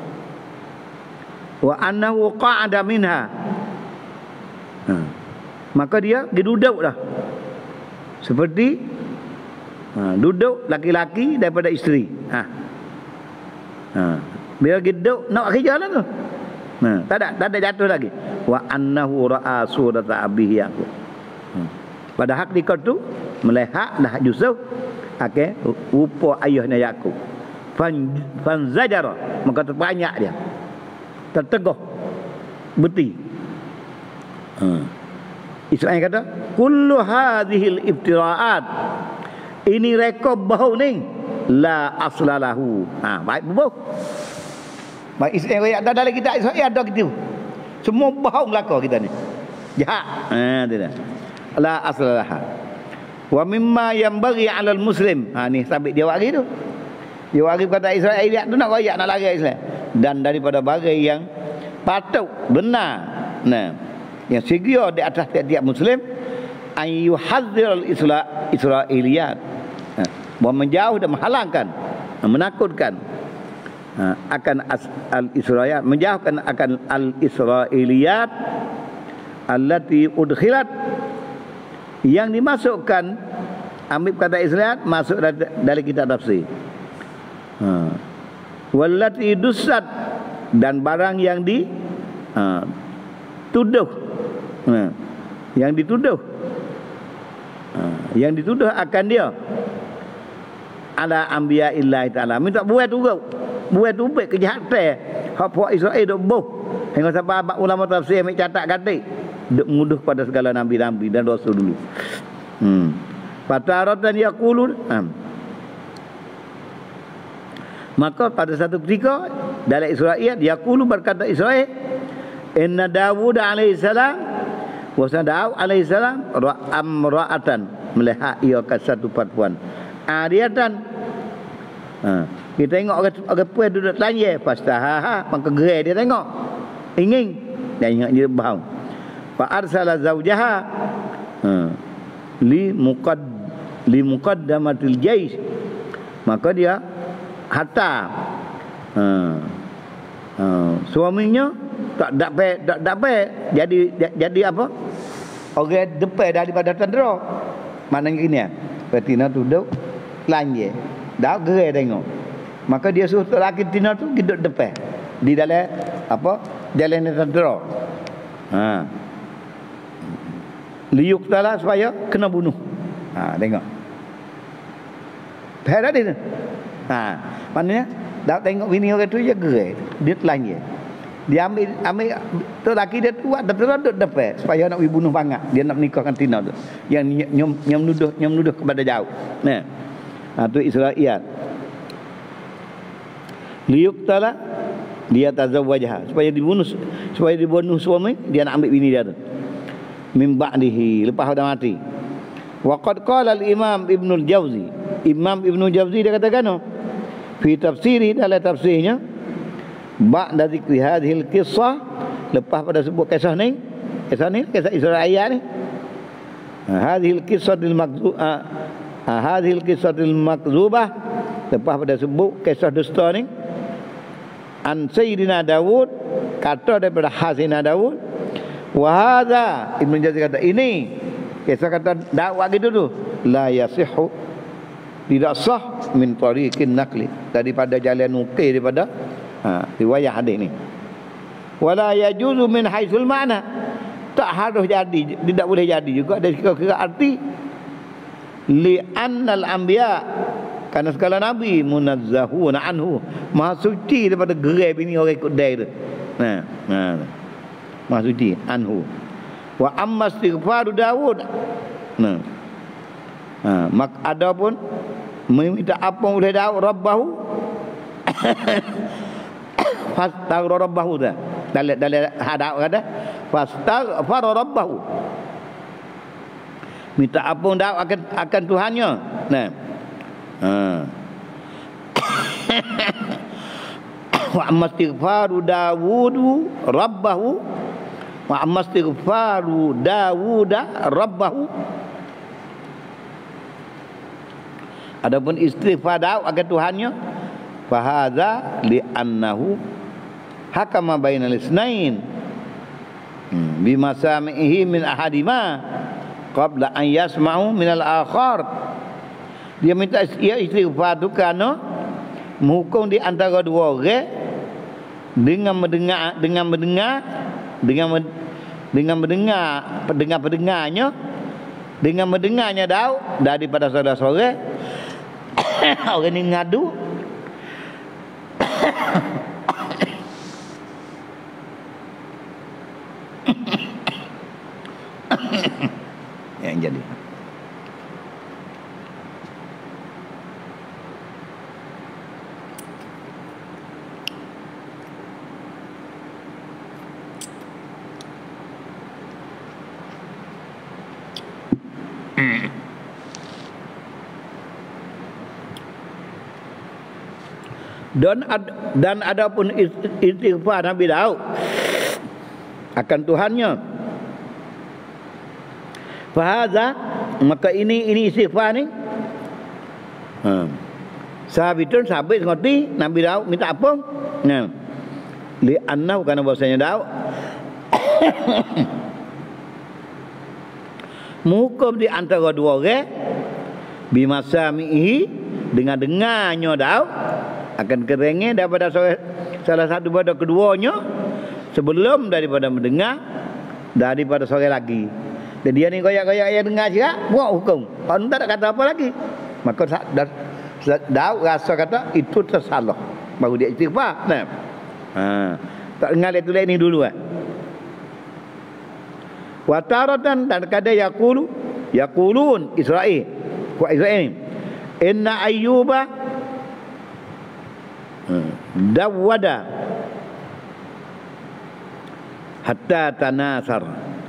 Wa annahu qa'ada minha. Ha. Maka dia pergi duduk dah. Seperti ha, duduk laki-laki daripada isteri. Ha. Ha. Bila pergi duduk nak kerja lah tu. Nah, tak ada, tak ada jatuh lagi. Wa annahu ra'a surata abihi Yaqub. Hmm. Pada hakikat tu melihat dah Yusuf okey rupa ayahnya Yaqub. Fan fanzajara, maka terbanyak dia. Terteguh beti. Hmm. Israel kata, "Kullu hadhil ibtira'at." Ini rekod bau ni la aslalahu. Ha, baik bau. Baik Israel ada dalam kita Israel ada gitu. Semua bohong belaka kita ni. Jahat. Ha tu dah. La aslaha. Wa mimma yanbaghi 'alal muslim. Ha ni sabit dia wari tu. Dia wari kata Israel tu nak royak nak lari Islam. Dan daripada bagai yang patut benar. Nah, yang segia di atas tiap-tiap muslim ayu hadzirul isla Israiliyat. Ha, bahawa menjauh dan menghalangkan, menakutkan Ha, akan al-Israiliyat, menjauhkan akan al-Israiliyat allati udkhilat, yang dimasukkan, ambil kata Israiliyat masuk dari kitab tafsir. Ha. Wallati dusat, dan barang yang di ha, tuduh, ha, yang dituduh, ha, yang dituduh akan dia ala anbiya illahi ta'ala. Minta buat juga. Buat ubek kejahatan. Hak puak Israel duk boh. Hingga sampai abang ulama tafsir ambil catat katik. Duk menguduh pada segala nabi-nabi dan rasul dulu. Hmm. Fataratan yaqulun. Hmm. Maka pada satu ketika dalam Israel yaqulu berkata Israel, inna Dawud alaihi salam wa Daud alaihi salam amra'atan, melihat ia ke satu perempuan. Ariatan. Ha. Kita tengok orang orang puan duduk telanjang, pastaha, maka gerai dia tengok. Ingin dan ingat dia bahau. Fa arsala zaujaha ha. li muqad li muqaddamatil jais. Maka dia hantar ha. Ha. suaminya tak dapat tak dapat jadi jadi apa? Orang depan daripada tentera. Maknanya gini ya. Betina duduk telanjang. Dah gerai tengok. Maka dia suruh lelaki tina tu duduk depan di dalam apa? Jalan tentera. Ha. Liuk tala supaya kena bunuh. Ha, tengok. Faham tak dia? Ha, maknanya dah tengok bini orang tu je gerai, dia telanjang. Dia ambil ambil tu lelaki dia tu buat tentera duduk depan supaya nak bunuh pangat. Dia nak menikahkan tina tu. Yang nyom nyom nuduh nyom nuduh kepada jauh. Nah. Ha, tu Israiliyat. Liyuktala dia tazawwajha, supaya dibunuh supaya dibunuh suami, dia nak ambil bini dia tu. Min ba'dihi, lepas dah mati. Wa qad qala al-Imam Ibnu al-Jauzi, Imam Ibnu Jauzi dia katakan no, fi tafsiri, dalam tafsirnya, ba'da zikri hadhil qissah, lepas pada sebut kisah ni, kisah ni kisah Israiliyat ni. Hadhil qissatil makdzubah, hadhil qissatil makdzubah lepas pada sebut kisah dusta ni, an Sayyidina Daud, kata daripada Sayyidina Daud, wa hadza, Ibn Jazir kata ini kisah kata dakwah gitu tu, la yasihu, tidak sah min tariqin naqli, daripada jalan nukil daripada ha, riwayat hadis ni. Wala yajuzu min haitsul ma'na, tak harus jadi, tidak boleh jadi juga dari kira-kira arti. Li annal anbiya, karena segala nabi munazzahuna anhu, maha suci daripada gerai bini orang ikut dai tu. Nah, nah. Maha suci anhu. Wa amma istighfaru Daud. Nah. Ha, mak adapun meminta ampun oleh Daud Rabbahu fastaghfara Rabbahu dah. Dalam dalam hadap kata fastaghfara Rabbahu, minta ampun Daud akan akan Tuhannya. Nah. Ha. Wa amma istighfaru Dawudu Rabbahu, wa amma istighfaru Dawuda Rabbahu, adapun istighfar Daud akan Tuhannya, fahadza li annahu hakama bainal isnain bima sami'ihi min ahadima qabla an yasma'u min al-akhar. Dia minta ia istighfar tu kerana menghukum di antara dua orang dengan mendengar dengan mendengar dengan dengan mendengar pendengar-pendengarnya, dengan mendengarnya Daud daripada saudara-saudara orang ni ngadu yang jadi dan ad, dan adapun istighfar Nabi Daud akan Tuhannya, fahadza, maka ini ini istighfar ni ha, sahabitun sabit ngerti Nabi Daud minta apa nah, li annahu, karena bahasanya Daud menghukum di antara dua orang bima sami'ihi, dengan dengarnya Daud akan kerengnya daripada salah satu pada keduanya sebelum daripada mendengar daripada seorang lagi. Dan dia ni goyak-goyak yang dengar juga buat hukum. Kalau tak ada kata apa lagi, maka Daud rasa kata itu tersalah, baru dia istighfar. Nah, ha, tak dengar itu ni dulu eh. Wa taratan, dan kadang yaqulu yaqulun Israel, ku Israel inna ayyuba dawwada hatta tanasar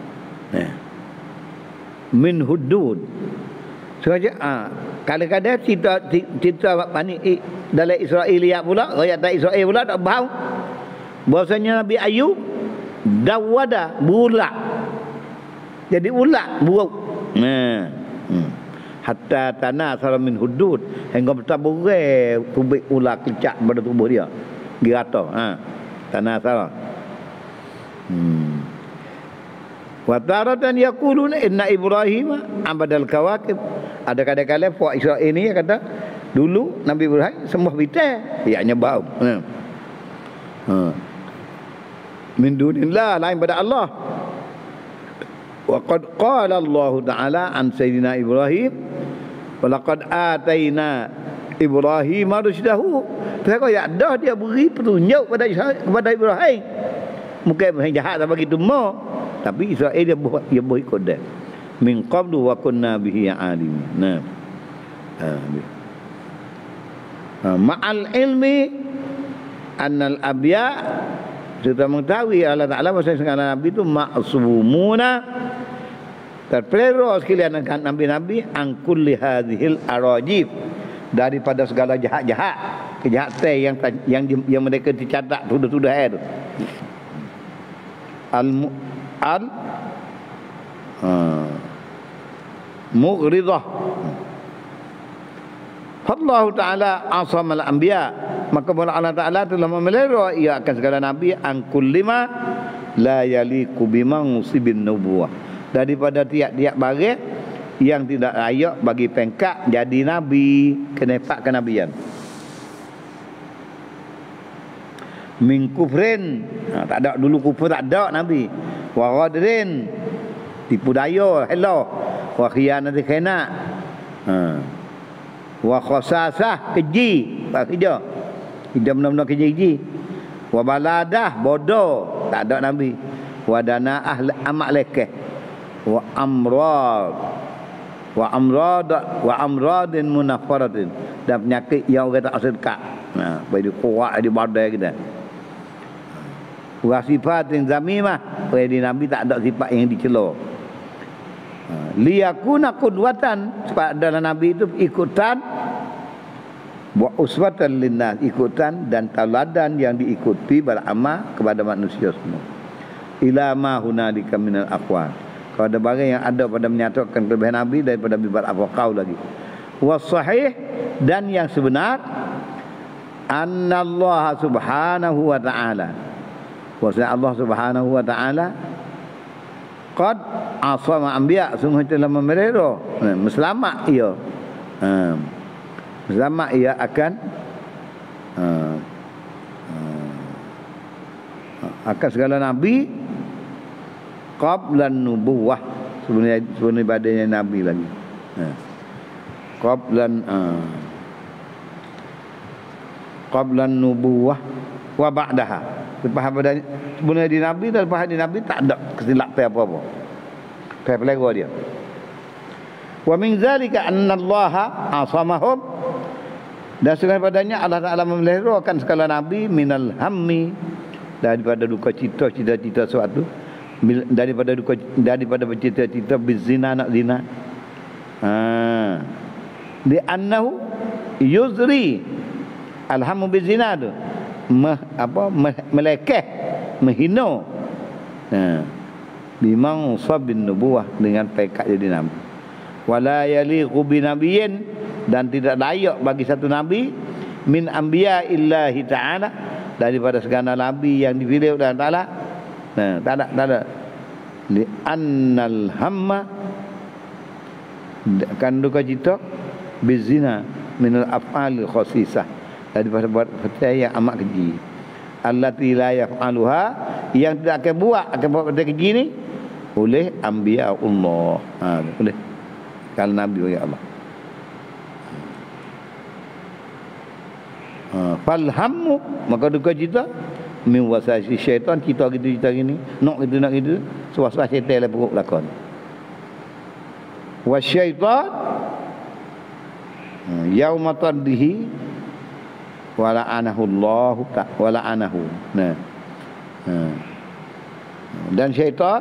min hudud. Sengaja ah kadang-kadang cerita cerita ni dalam Israeliat pula, ayat Israel pula tak faham bahasanya Nabi Ayub dawwada bulak, jadi ulak buruk. Nah, hmm. hatta tanasara min hudud, hingga bertaburai kubik ular kecak pada tubuh dia, girata. Ha, tanasara. Hmm. Wa taratan yaquluna inna Ibrahim abadal kawakib. Ada kadang-kadang puak Israel ini kata dulu Nabi Ibrahim sembah bintang, ianya bau. Ha. Ha. Min dunillah, lain pada Allah. Wa qad qala Allah Ta'ala an Sayyidina Ibrahim wa laqad atayna Ibrahim rusydahu. Saya ya dah dia beri petunjuk pada kepada Ibrahim. Mungkin Ibrahim jahat tak bagi tumo, tapi Israel dia buat dia buat ikut dia. Min qablu wa kunna bihi alim. Nah. Ha, ma'al ilmi annal abya, kita mengetahui Allah Ta'ala bahasa segala Nabi itu ma'sumuna, terpelihara sekalian Nabi-Nabi an kulli hadhil arajib, daripada segala jahat-jahat, kejahatan yang yang yang mereka dicatat tuduh-tuduh itu. Al al ha, mughridah, Allah Ta'ala asamal anbiya, maka Allah Ta'ala telah memelihara ia akan segala nabi an kullima la yaliqu bimansibin nubuwah, daripada tiap-tiap barang yang tidak layak bagi pengkat jadi nabi, kenepak kenabian. Min kufrin, ha, tak ada dulu kufur, tak ada nabi. Wa ghadrin, tipu daya, hello. Wa khianati khianat. Ha. Wa khasasah, keji, tak kerja. Tidak benar-benar keji-keji. Wa baladah, bodoh, tak ada nabi. Wa dana'ah amak lekeh. Wa amrad, wa amrad, wa amradin munafaratin, dan penyakit yang orang tak sedekah. Nah, bagi kuat di badai kita. Wa sifatin zamimah, bagi nabi tak ada sifat yang dicela. Liyakuna qudwatan, sebab dalam nabi itu ikutan, wa uswatan linnas, ikutan dan tauladan yang diikuti beramal kepada manusia semua. Ila ma hunalika minal aqwal, kalau ada barang yang ada pada menyatakan kelebihan nabi daripada bibat apa lagi. Was sahih, dan yang sebenar, annallaha subhanahu wa ta'ala, bahwa Allah subhanahu wa ta'ala qad asama anbiya, sungguh telah memelihara, meselamat ia, ha, meselamat ia akan ha, ha, akan segala nabi qablan nubuwah, sebenarnya sebenarnya badannya nabi lagi, ha, qablan ha, qablan nubuwah wa ba'daha, lepas pada sebenarnya di nabi dan lepas di nabi tak ada kesilapan apa-apa, kayak pelego dia. Wa min zalika anna Allah asamahum, dan sekali padanya Allah Taala memeliharakan segala nabi minal hammi, daripada duka cita, cita-cita suatu, daripada duka, daripada bercita-cita bizina, nak zina. Ha, li annahu yuzri alhamu bizina tu, meh, apa meh, melekeh, menghina, ha, bimang sabin nubuwah, dengan pekat jadi nabi. Wala yaliqu binabiyyin, dan tidak layak bagi satu nabi min anbiya illahi ta'ala, daripada segala nabi yang dipilih oleh Allah Ta'ala. Nah, tak ada, tak ada. Li annal hamma, kan duka cita, bizina minal af'al khasisah, daripada buat perkara yang amat keji, allati la yaf'aluha, yang tidak akan buat, akan buat perkara keji ni oleh anbiya Allah. Ha, boleh kalau nabi oleh Allah. Ha, falhammu, maka duka cita min wasasi syaitan, kita gitu kita gini, nak gitu nak gitu, suas-suas syaitan lah perut lakon. Wasyaitan yauma taddihi wala anahu Allah ta wala anahu. Nah. Ha. Dan syaitan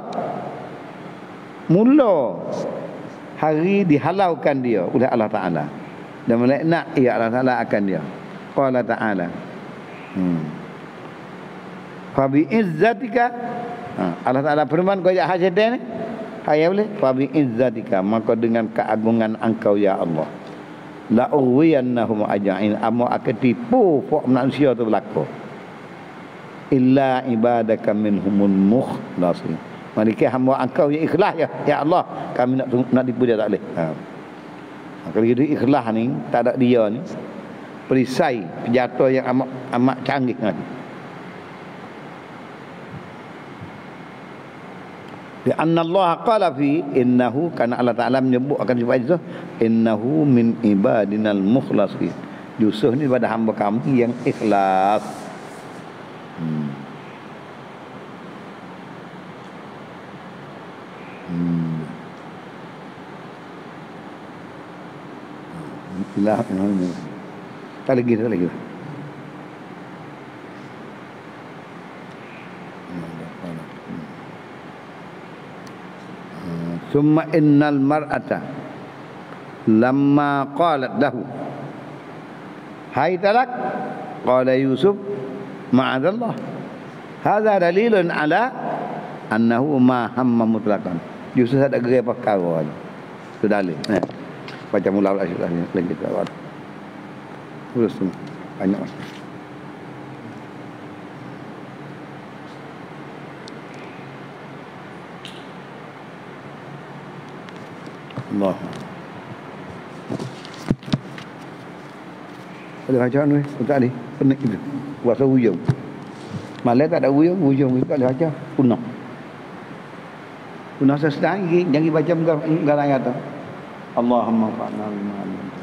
mula hari dihalaukan dia oleh Allah Ta'ala, dan melaknat ia Allah Ta'ala akan dia. Qala Ta'ala, hmm. fa bi izzatika, ha, Allah Ta'ala firman kepada syaitan ni, hai boleh, fa bi izzatika, maka dengan keagungan engkau ya Allah, la ughwiyannahum ajma'in, amo akan tipu pok manusia tu berlaku, illa ibadaka minhumul mukhlasin, mereka hamba engkau yang ikhlas ya, ya Allah, kami nak nak tipu dia tak boleh. Ha. Kalau gitu ikhlas ni tak ada dia ni, perisai penjatuh yang amat amat canggih nanti. Di anna Allah qala fi innahu, karena Allah Ta'ala menyebut akan sifat itu, innahu min ibadinal mukhlasin, Yusuf ni pada hamba kami yang ikhlas. Hmm. Hmm. Lah, tak lagi, tak lagi. Summa innal mar'ata lamma qalat lahu hai talak, qala Yusuf ma'adallah, hadha dalilun ala annahu ma hamma mutlaqan. Yusuf tak gerai perkara ni, itu dalil. Baca mula-mula lagi kita. Terus semua. Banyak. Allah. Ada baca ni, tak ada. Penik itu. Puasa hujung. Malam tak ada hujung, hujung itu ada baca. Punah. Punah sesedang, jangan baca muka muka lain kata. Allahumma fa'na bima 'allamtana.